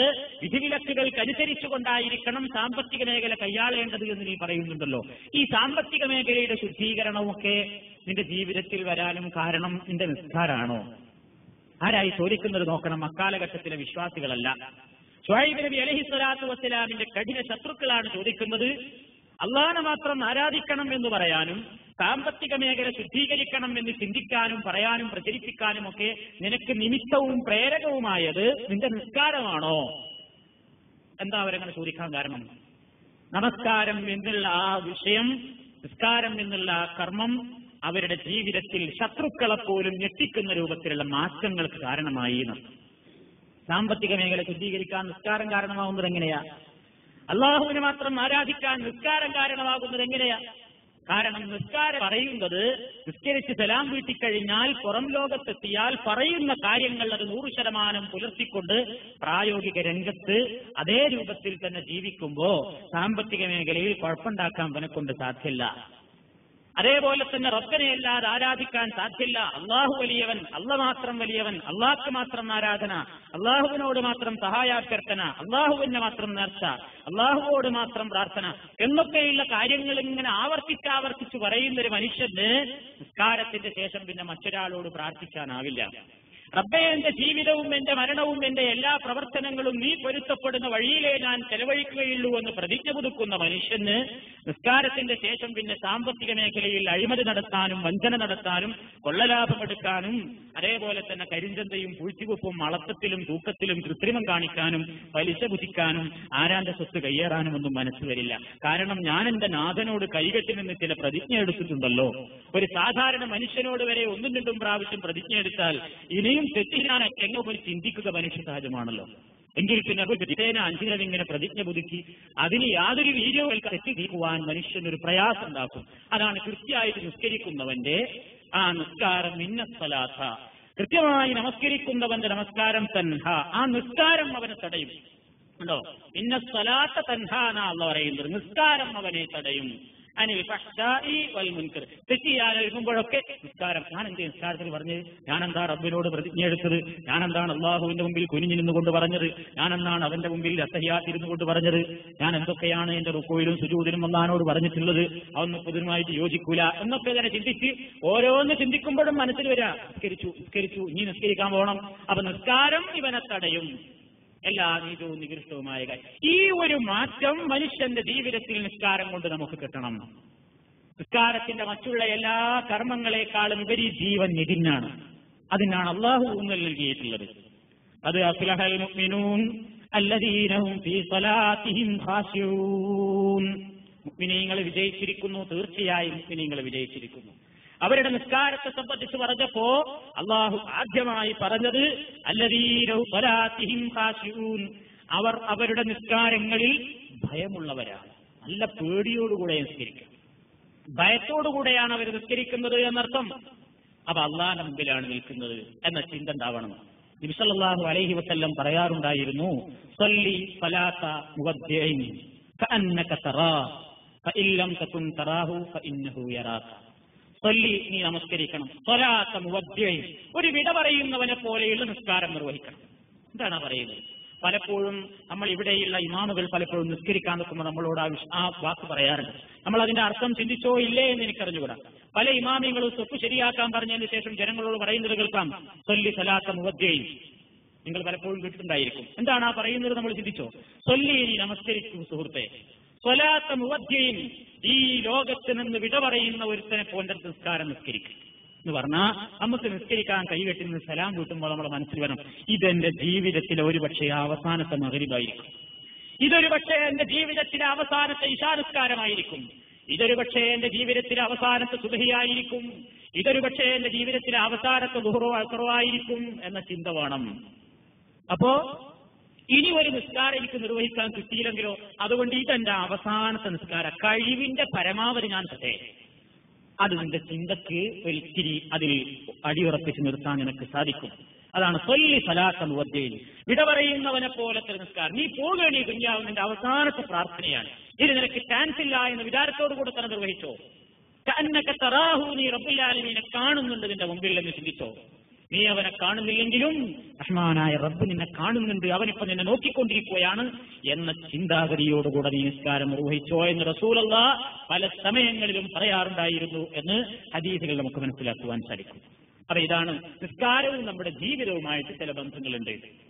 വിധിവിലക്കുകൾക്കനുസരിച്ചുകൊണ്ടായിരിക്കണം സാമ്പത്തിക മേഖല കൈയാളേണ്ടത് എന്ന് നീ പറയുന്നുണ്ടല്ലോ. ഈ സാമ്പത്തിക മേഖലയുടെ ശുദ്ധീകരണമൊക്കെ നിന്റെ ജീവിതത്തിൽ വരാനും കാരണം നിന്റെ നിസ്കാരമാണോ? ആരായി ചോദിക്കുന്നത് നോക്കണം. അക്കാലഘട്ടത്തിലെ വിശ്വാസികളല്ല. ശുഐബ് നബി അലൈഹിസ്സലാത്തു വസ്സലാമിന്റെ കഠിന ശത്രുക്കളാണ് ചോദിക്കുന്നത്. അള്ളാഹനെ മാത്രം ആരാധിക്കണം എന്ന് പറയാനും സാമ്പത്തിക മേഖല ശുദ്ധീകരിക്കണം എന്ന് ചിന്തിക്കാനും പറയാനും പ്രചരിപ്പിക്കാനും ഒക്കെ നിനക്ക് നിമിത്തവും പ്രേരകവുമായത് നിന്റെ നിസ്കാരമാണോ? എന്താ അവരങ്ങനെ ചോദിക്കാൻ കാരണം? നമസ്കാരം എന്നുള്ള ആ വിഷയം, നിസ്കാരം എന്നുള്ള ആ കർമ്മം അവരുടെ ജീവിതത്തിൽ ശത്രുക്കളെപ്പോലും ഞെട്ടിക്കുന്ന രൂപത്തിലുള്ള മാറ്റങ്ങൾക്ക് കാരണമായി. സാമ്പത്തിക മേഖല ശുദ്ധീകരിക്കാൻ നിസ്കാരം കാരണമാകുന്നത് എങ്ങനെയാ? അള്ളാഹുവിനെ മാത്രം ആരാധിക്കാൻ നിസ്കാരം കാരണമാകുന്നത് എങ്ങനെയാ? കാരണം നിസ്കാരം പറയുന്നത് നിസ്കരിച്ച് സലാം വീട്ടിക്കഴിഞ്ഞാൽ പുറം ലോകത്തെത്തിയാൽ പറയുന്ന കാര്യങ്ങൾ അത് നൂറ് ശതമാനം പുലർത്തിക്കൊണ്ട് പ്രായോഗിക രംഗത്ത് അതേ രൂപത്തിൽ തന്നെ ജീവിക്കുമ്പോ സാമ്പത്തിക മേഖലയിൽ കുഴപ്പമുണ്ടാക്കാൻ അവനെക്കൊണ്ട് സാധ്യല്ല. അതേപോലെ തന്നെ റബ്ബിനെ അല്ലാതെ ആരാധിക്കാൻ സാധ്യല്ല. അള്ളാഹു വലിയവൻ, അള്ള മാത്രം വലിയവൻ, അള്ളാഹ്ക്ക് മാത്രം ആരാധന, അള്ളാഹുവിനോട് മാത്രം സഹായാഭ്യർത്ഥന, അള്ളാഹുവിനെ മാത്രം നേർച്ച, അള്ളാഹുവോട് മാത്രം പ്രാർത്ഥന എന്നൊക്കെയുള്ള കാര്യങ്ങൾ ഇങ്ങനെ ആവർത്തിച്ചാവർത്തിച്ച് പറയുന്ന ഒരു മനുഷ്യന് നിസ്കാരത്തിന്റെ ശേഷം പിന്നെ മറ്റൊരാളോട് പ്രാർത്ഥിക്കാനാവില്ല. റബ്ബേ, എന്റെ ജീവിതവും എന്റെ മരണവും എന്റെ എല്ലാ പ്രവർത്തനങ്ങളും നീ പൊരുത്തപ്പെടുന്ന വഴിയിലേ ഞാൻ ചെലവഴിക്കുകയുള്ളൂ എന്ന് പ്രതിജ്ഞ പുതുക്കുന്ന മനുഷ്യന് നിസ്കാരത്തിന്റെ ശേഷം പിന്നെ സാമ്പത്തിക മേഖലയിൽ അഴിമതി നടത്താനും വഞ്ചന നടത്താനും കൊള്ളലാഭമെടുക്കാനും അതേപോലെ തന്നെ കരിഞ്ചന്തയും പൂഴ്ത്തിവെപ്പും അളത്തത്തിലും തൂക്കത്തിലും കൃത്രിമം കാണിക്കാനും പലിശ പുതിക്കാനും ആരാന്റെ സ്വത്ത് കയ്യേറാനും ഒന്നും മനസ്സ് വരില്ല. കാരണം ഞാൻ എന്റെ നാഥനോട് കൈകെട്ടി നിന്ന് ചില പ്രതിജ്ഞ എടുത്തിട്ടുണ്ടല്ലോ. ഒരു സാധാരണ മനുഷ്യനോട് വരെ ഒന്നും രണ്ടും പ്രാവശ്യം പ്രതിജ്ഞ എടുത്താൽ ഇനിയും തെറ്റിനാണ് എങ്ങനെ പോയി ചിന്തിക്കുക മനുഷ്യ സഹജമാണല്ലോ. എങ്കിൽ പിന്നെ ദിനേന അഞ്ചിനം ഇങ്ങനെ പ്രതിജ്ഞ പുതുക്കി അതിന് യാതൊരു വീര്യവും തെറ്റി നീക്കുവാൻ മനുഷ്യനൊരു പ്രയാസം ഉണ്ടാക്കും. അതാണ് കൃത്യമായിട്ട് നിസ്കരിക്കുന്നവന്റെ ആ നിസ്കാരം ഇന്നസ്സലാത്ത, കൃത്യമായി നമസ്കരിക്കുന്നവന്റെ നമസ്കാരം തൻഹ, ആ നിസ്കാരം അവനെ തടയും. ഉണ്ടോ? ഇന്നസ്സലാത്ത തൻഹ എന്നാ അള്ളാഹു പറയുന്നത്. നിസ്കാരം അവനെ തടയും. അനിൽ ഫഹ്ശാഇ വൽ മുൻകർ, തെറ്റിയാലോചിക്കുമ്പോഴൊക്കെ നിസ്കാരം. ഞാൻ എന്ത് നിസ്കാരത്തിൽ പറഞ്ഞത്? ഞാനെന്താ റബ്ബിനോട് പ്രതിജ്ഞ എടുത്തത്? ഞാനെന്താണ് അള്ളാഹുവിന്റെ മുമ്പിൽ കുനിഞ്ഞു നിന്നുകൊണ്ട് പറഞ്ഞത്? ഞാനെന്താണ് അവന്റെ മുമ്പിൽ അത്തഹിയാത്തിരുന്നു കൊണ്ട് പറഞ്ഞത്? ഞാൻ എന്തൊക്കെയാണ് എന്റെ റുക്കോയിലും സുജൂദിലും അള്ളാഹിനോട് പറഞ്ഞിട്ടുള്ളത്? അതൊന്നും പൊതുവായിട്ട് യോജിക്കൂല എന്നൊക്കെ തന്നെ ചിന്തിച്ച് ഓരോന്ന് ചിന്തിക്കുമ്പോഴും മനസ്സിൽ വരാ നിസ്കരിച്ചു നിസ്കരിച്ചു ഇനി നിസ്കരിക്കാൻ പോകണം. അപ്പൊ നിസ്കാരം ഇവനെ തടയും. എല്ലാ നീതവും നികൃഷ്ടവുമായ കാര്യം. ഈ ഒരു മാറ്റം മനുഷ്യന്റെ ജീവിതത്തിൽ നിസ്കാരം കൊണ്ട് നമുക്ക് കിട്ടണം. നിസ്കാരത്തിന്റെ മറ്റുള്ള എല്ലാ കർമ്മങ്ങളെക്കാളും ഉപരി ജീവൻ ഇതിനാണ്. അതിനാണ് അള്ളാഹു ഊന്നൽ നൽകിയിട്ടുള്ളത്. അത് അഫ്ലഹൽ മുഅ്മിനൂൻ അല്ലദീന ഹും ഫീ സ്വലാത്തിഹിം ഖാശിഊൻ. മുഅ്മിനീങ്ങൾ വിജയിച്ചിരിക്കുന്നു, തീർച്ചയായും മുഅ്മിനീങ്ങൾ വിജയിച്ചിരിക്കുന്നു. അവരുടെ നിസ്കാരത്തെ സംബന്ധിച്ച് പറഞ്ഞപ്പോ അള്ളാഹു ആദ്യമായി പറഞ്ഞത് അല്ലദീന ഹും സ്വലാത്തിഹിം ഖാശിഊൻ, അവർ അവരുടെ നിസ്കാരങ്ങളിൽ ഭയമുള്ളവരാണ്. നല്ല പേടിയോടുകൂടെ നിസ്കരിക്കും, ഭയത്തോടുകൂടെയാണ് അവർ നിസ്കരിക്കുന്നത് എന്നർത്ഥം. അപ്പൊ അള്ളാഹിന്റെ മുമ്പിലാണ് നിൽക്കുന്നത് എന്ന ചിന്ത ഉണ്ടാവണം. നബി സല്ലല്ലാഹു അലൈഹി വസല്ലം പറയാറുണ്ടായിരുന്നു, സല്ലി സലാത്ത മുവദ്ദിഇൻ കഅന്നക തറാ ഫഇൻ ലം തകുൻ തറാഹു ഫഇന്നഹു യറാക. സല്ലി, നീ നമസ്കരിക്കണം. സ്വലാത്ത മുവദ്ദിഇൻ, ഒരു വിട പറയുന്നവനെ പോലെയുള്ള നിസ്കാരം നിർവഹിക്കണം. എന്താണ് പറയുന്നത്? പലപ്പോഴും നമ്മൾ ഇവിടെയുള്ള ഇമാമുകൾ പലപ്പോഴും നിസ്കരിക്കാൻ നിൽക്കുമ്പോൾ നമ്മളോട് ആ ആ വാക്ക് പറയാറുണ്ട്. നമ്മൾ അതിന്റെ അർത്ഥം ചിന്തിച്ചോ ഇല്ലേ എന്ന് എനിക്കറിഞ്ഞുകൂടാ. പല ഇമാമിങ്ങളും സ്വപ്പ് ശരിയാക്കാൻ പറഞ്ഞതിന് ശേഷം ജനങ്ങളോട് പറയുന്നത് കേൾക്കാം, സല്ലി സലാത്ത മുവദ്ദിഇൻ. നിങ്ങൾ പലപ്പോഴും കേട്ടിട്ടുണ്ടായിരിക്കും. എന്താണ് ആ പറയുന്നത്? നമ്മൾ ചിന്തിച്ചോ? സല്ലി, നീ നമസ്കരിക്കൂ സുഹൃത്തെ. സ്വലാത്ത മുവദ്ദിഇൻ, ഈ ലോകത്ത് നിന്ന് വിട പറയുന്ന ഒരുത്തനെ പോലെ നിസ്കാരം നിസ്കരിക്കും എന്ന് പറഞ്ഞാൽ നമുക്ക് നിസ്കരിക്കാൻ കൈകെട്ടി നിന്ന് സലാം കൂട്ടുമ്പോൾ നമ്മുടെ മനസ്സിൽ വരണം, ഇതെന്റെ ജീവിതത്തിലെ ഒരു പക്ഷേ അവസാനത്തെ മഗ്‌രിബായിരിക്കും, ഇതൊരു പക്ഷേ എന്റെ ജീവിതത്തിലെ അവസാനത്തെ ഇശാ നിസ്കാരമായിരിക്കും, ഇതൊരു പക്ഷേ എന്റെ ജീവിതത്തിലെ അവസാനത്തെ സുബ്ഹിയായിരിക്കും, ഇതൊരു പക്ഷേ എന്റെ ജീവിതത്തിലെ അവസാനത്തെ ദുഹ്റായിരിക്കും എന്ന ചിന്ത വേണം. അപ്പോ ഇനി ഒരു നിസ്കാരം എനിക്ക് നിർവഹിക്കാൻ കിട്ടിയില്ലെങ്കിലോ, അതുകൊണ്ട് ഇതെന്റെ അവസാനത്തെ നിസ്കാരം, കഴിവിന്റെ പരമാവധി ഞാൻ തട്ടെ. അത് നിന്റെ ചിന്തക്ക് ഒരിത്തിരി അതിൽ അടിയുറപ്പിച്ച് നിർത്താൻ നിനക്ക് സാധിക്കും. അതാണ് സല്ലി സലാത്തൻ വദ്ദീൻ, വിട പറയുന്നവനെ പോലത്തെ നിസ്കാരം. നീ പോകേണ്ടി ദുനിയാവിന്റെ അവസാനത്തെ പ്രാർത്ഥനയാണ്. ഇനി നിനക്ക് ചാൻസ് ഇല്ല എന്ന വിചാരത്തോടു കൂടെ തന്നെ നിർവഹിച്ചോ. കഅന്നക തറാഹു, നീ റബ്ബുൽ ആലമീനെ കാണുന്നുണ്ട് നിന്റെ മുമ്പിൽ എന്ന് ചിന്തിച്ചോ. നീ അവനെ കാണുന്നില്ലെങ്കിലും റഹ്മാനായ റബ്ബ് നിന്നെ കാണുന്നുണ്ട്, അവനിപ്പോ നിന്നെ നോക്കിക്കൊണ്ടിരിക്കുകയാണ് എന്ന ചിന്താഗതിയോടുകൂടെ നീ നിസ്കാരം നിർവഹിച്ചോ എന്ന് റസൂലുള്ളാഹ് പല സമയങ്ങളിലും പറയാറുണ്ടായിരുന്നു എന്ന് ഹദീസുകൾ നമുക്ക് മനസ്സിലാക്കുവാൻ സാധിക്കും. അപ്പൊ ഇതാണ് നിസ്കാരവും നമ്മുടെ ജീവിതവുമായിട്ട് ചില ബന്ധങ്ങളുണ്ട്.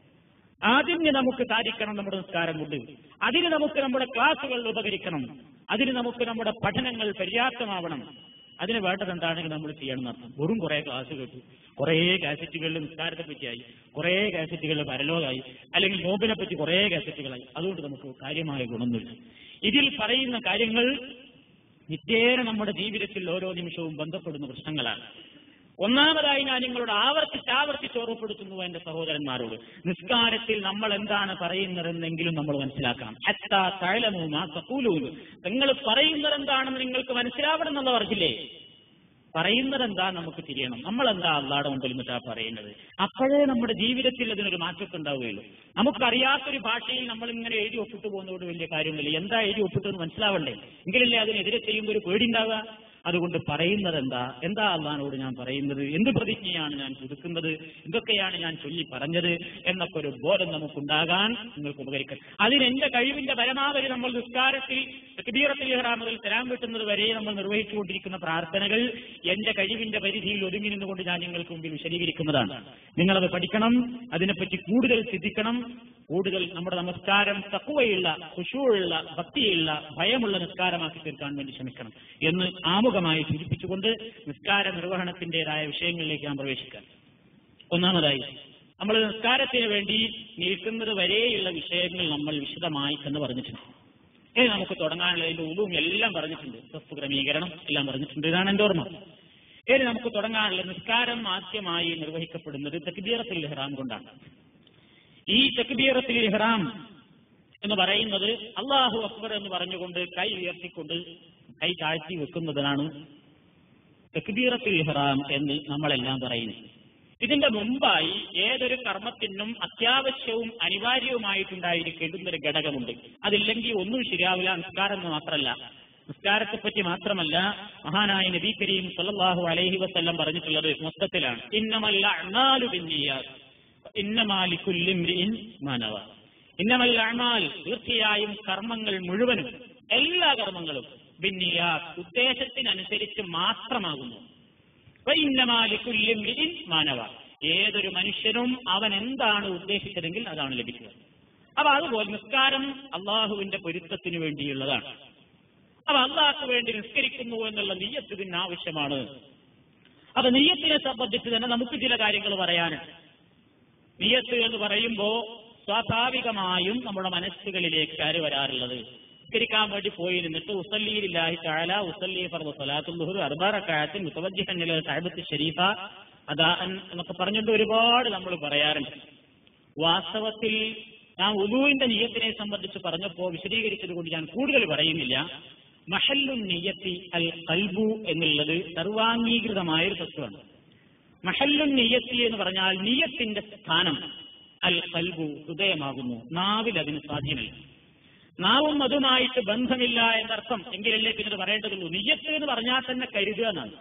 ആദ്യം നമുക്ക് സാധിക്കണം നമ്മുടെ നിസ്കാരം കൊണ്ട്. അതിന് നമുക്ക് നമ്മുടെ ക്ലാസുകൾ ഉപകരിക്കണം. അതിന് നമുക്ക് നമ്മുടെ പഠനങ്ങൾ പര്യാപ്തമാവണം. അതിന് വേണ്ടത് എന്താണെങ്കിൽ നമ്മൾ ചെയ്യണം എന്നർത്ഥം. വെറും കുറെ ക്ലാസ് കേട്ടു, കുറേ കാസറ്റുകളിൽ നിസ്കാരത്തെ പറ്റിയായി, കുറേ കാസറ്റുകളിൽ പരലോകമായി, അല്ലെങ്കിൽ നോമ്പിനെ പറ്റി കുറേ കാസറ്റുകളായി. അതുകൊണ്ട് നമുക്ക് കാര്യമായ ഗുണമൊന്നുമില്ല. ഇതിൽ പറയുന്ന കാര്യങ്ങൾ നിത്യേന നമ്മുടെ ജീവിതത്തിൽ ഓരോ നിമിഷവും ബന്ധപ്പെടുന്ന പ്രശ്നങ്ങളാണ്. ഒന്നാമതായി ഞാൻ നിങ്ങളോട് ആവർത്തിച്ച് ആവർത്തിച്ച് ഓർമ്മപ്പെടുത്തുന്നു എന്റെ സഹോദരന്മാരോട്, നിസ്കാരത്തിൽ നമ്മൾ എന്താണ് പറയുന്നതെന്നെങ്കിലും നമ്മൾ മനസ്സിലാക്കണം. ഹത്താ തഅലമൂ മാ തഖൂലൂൻ, നിങ്ങൾ പറയുന്നത് എന്താണെന്ന് നിങ്ങൾക്ക് മനസ്സിലാവണം എന്നുള്ള പറഞ്ഞില്ലേ. പറയുന്നത് എന്താ നമുക്ക് തിരിയണം. നമ്മളെന്താ അള്ളാഹുവിന്റെ മുമ്പിൽ നിന്നിട്ടാ പറയുന്നത്. അപ്പോഴേ നമ്മുടെ ജീവിതത്തിൽ അതിനൊരു മാറ്റമൊക്കെ ഉണ്ടാവുകയുള്ളൂ. നമുക്കറിയാത്തൊരു ഭാഷയിൽ നമ്മൾ ഇങ്ങനെ എഴുതി ഒപ്പിട്ട് പോകുന്നതോട് വലിയ കാര്യമൊന്നുമില്ല. എന്താ എഴുതി ഒപ്പിട്ടെന്ന് മനസ്സിലാവണ്ടേ, എങ്കിലല്ലേ അതിനെതിരെ ചെയ്യുമ്പോൾ ഒരു പേടിണ്ടാവുക. അതുകൊണ്ട് പറയുന്നത് എന്താ, എന്താ അള്ളാഹിനോട് ഞാൻ പറയുന്നത്, എന്ത് പ്രതിജ്ഞയാണ് ഞാൻ പുതുക്കുന്നത്, എന്തൊക്കെയാണ് ഞാൻ ചൊല്ലി പറഞ്ഞത് എന്നൊക്കെ ഒരു ബോധം നമുക്കുണ്ടാകാൻ നിങ്ങൾക്ക് ഉപകരിക്കും. അതിന് എന്റെ കഴിവിന്റെ പരമാവധി നമ്മൾ നിസ്കാരത്തിൽ തക്ബീറത്തുൽ ഇഹ്റാം മുതൽ സലാം വീട്ടുന്നത് വരെ നമ്മൾ നിർവഹിച്ചുകൊണ്ടിരിക്കുന്ന പ്രാർത്ഥനകൾ എന്റെ കഴിവിന്റെ പരിധിയിൽ ഒതുങ്ങി നിന്നുകൊണ്ട് ഞാൻ നിങ്ങൾക്ക് മുമ്പിൽ വിശദീകരിക്കുന്നതാണ്. നിങ്ങളത് പഠിക്കണം, അതിനെപ്പറ്റി കൂടുതൽ ചിന്തിക്കണം. കൂടുതൽ നമ്മുടെ നമസ്കാരം തഖ്വയുള്ള, ഖുശൂഉള്ള, ഭക്തിയുള്ള, ഭയമുള്ള നിസ്കാരമാക്കി തീർക്കാൻ വേണ്ടി ശ്രമിക്കണം എന്ന് ആമുഖമായി സൂചിപ്പിച്ചുകൊണ്ട് നിസ്കാര നിർവഹണത്തിന്റേതായ വിഷയങ്ങളിലേക്ക് നാം പ്രവേശിക്കാം. ഒന്നാമതായി നമ്മൾ നിസ്കാരത്തിന് വേണ്ടി നിൽക്കുന്നത് വരെയുള്ള വിഷയങ്ങൾ നമ്മൾ വിശദമായി എന്ന് പറഞ്ഞിട്ടുണ്ട്. ഇനി നമുക്ക് തുടങ്ങാനുള്ള അതിന്റെ ഉളുവും എല്ലാം പറഞ്ഞിട്ടുണ്ട്, സ്വത്ത് ക്രമീകരണം എല്ലാം പറഞ്ഞിട്ടുണ്ട്. ഇതാണ് എന്റെ ഓർമ്മ. ഇനി നമുക്ക് തുടങ്ങാനുള്ള നിസ്കാരം ആദ്യമായി നിർവഹിക്കപ്പെടുന്നത് തക്ബീറത്തുൽ ഇഹ്റാം കൊണ്ടാണ്. ഈ തക്ബീറത്തുൽ ഇഹ്റാം എന്ന് പറയുന്നത് അല്ലാഹു അക്ബർ എന്ന് പറഞ്ഞുകൊണ്ട് കൈ ഉയർത്തിക്കൊണ്ട് കൈ താഴ്ത്തി വെക്കുന്നതിനാണ് തക്ബീറത്തുൽ ഇഹ്റാം എന്ന് നമ്മളെല്ലാം പറയുന്നത്. ഇതിന്റെ മുമ്പായി ഏതൊരു കർമ്മത്തിനും അത്യാവശ്യവും അനിവാര്യവുമായിട്ടുണ്ടായിരിക്കേണ്ടുന്ന ഒരു ഘടകമുണ്ട്. അതില്ലെങ്കിൽ ഒന്നും ശരിയാവില്ല. നിസ്കാരം എന്ന് മാത്രമല്ല, നിസ്കാരത്തെ പറ്റി മാത്രമല്ല, മഹാനായ നബി കരീം സല്ലല്ലാഹു അലൈഹി വസല്ലം പറഞ്ഞിട്ടുള്ളത് മൊത്തത്തിലാണ്. ഇന്നമൽ അഅ്മാലു ബിന്നിയ്യാത്ത് ഇന്നമാ ലികുല്ലി ഇംറിഇൻ മാ നവ. ഇന്നമൽ അഅ്മാൽ, തീർച്ചയായും കർമ്മങ്ങൾ മുഴുവനും, എല്ലാ കർമ്മങ്ങളും ബിന്നിയ്യാത്ത്, ഉദ്ദേശത്തിനനുസരിച്ച് മാത്രമാകുന്നു. വഇന്നമാ ലികുല്ലി ഇംറിഇൻ മാ നവ, ഏതൊരു മനുഷ്യനും അവൻ എന്താണ് ഉദ്ദേശിച്ചതെങ്കിൽ അതാണ് ലഭിക്കുക. അപ്പൊ അതുപോലെ നിസ്കാരം അള്ളാഹുവിന്റെ പൊരുത്തത്തിന് വേണ്ടിയുള്ളതാണ്. അപ്പൊ അള്ളാഹ്ക്ക് വേണ്ടി നിസ്കരിക്കുന്നു എന്നുള്ള നിയ്യത്ത് ഇതിന് ആവശ്യമാണ്. അപ്പൊ നിയ്യത്തിനെ സംബന്ധിച്ച് തന്നെ നമുക്ക് ചില കാര്യങ്ങൾ പറയാനുണ്ട്. നിയ്യത്ത് എന്ന് പറയുമ്പോൾ സ്വാഭാവികമായും നമ്മുടെ മനസ്സുകളിലേക്ക് ആര് വരാറുള്ളത്, നിസ്കരിക്കാൻ വേണ്ടി പോയി നിന്നിട്ട് ഉസല്ലി ലില്ലാഹി തആല ഉസല്ലി ഫർദു സ്വലാത്തുൽ ളുഹ്ർ അർബഅ റകഅത്തിൻ മുതവജ്ജിഹൻ ഇലാ കഅബത്തി ശരീഫ അദാഅൻ എന്നൊക്കെ പറഞ്ഞുകൊണ്ട് ഒരുപാട് നമ്മൾ പറയാറുണ്ട്. വാസ്തവത്തിൽ ഞാൻ ഉലൂവിന്റെ നിയ്യത്തിനെ സംബന്ധിച്ച് പറഞ്ഞപ്പോൾ വിശദീകരിച്ചത് കൊണ്ട് ഞാൻ കൂടുതൽ പറയുന്നില്ല. മഹല്ലുൻ നിയ്യത്തി അൽ ഖൽബു എന്നുള്ളത് സർവാംഗീകൃതമായൊരു തത്വമാണ്. മഹല്ലുൻ നിയ്യത്തി എന്ന് പറഞ്ഞാൽ നിയ്യത്തിന്റെ സ്ഥാനം അൽ ഖൽബു, ഹൃദയമാകുന്നു. നാവിൽ അതിന് സ്വാധീനമില്ല. നാവും അതുമായിട്ട് ബന്ധമില്ല എന്നർത്ഥം. എങ്കിലല്ലേ പിന്നീട് പറയേണ്ടതുള്ളൂ. നിയ്യത്ത് എന്ന് പറഞ്ഞാൽ തന്നെ കരുതുക എന്നാണ്.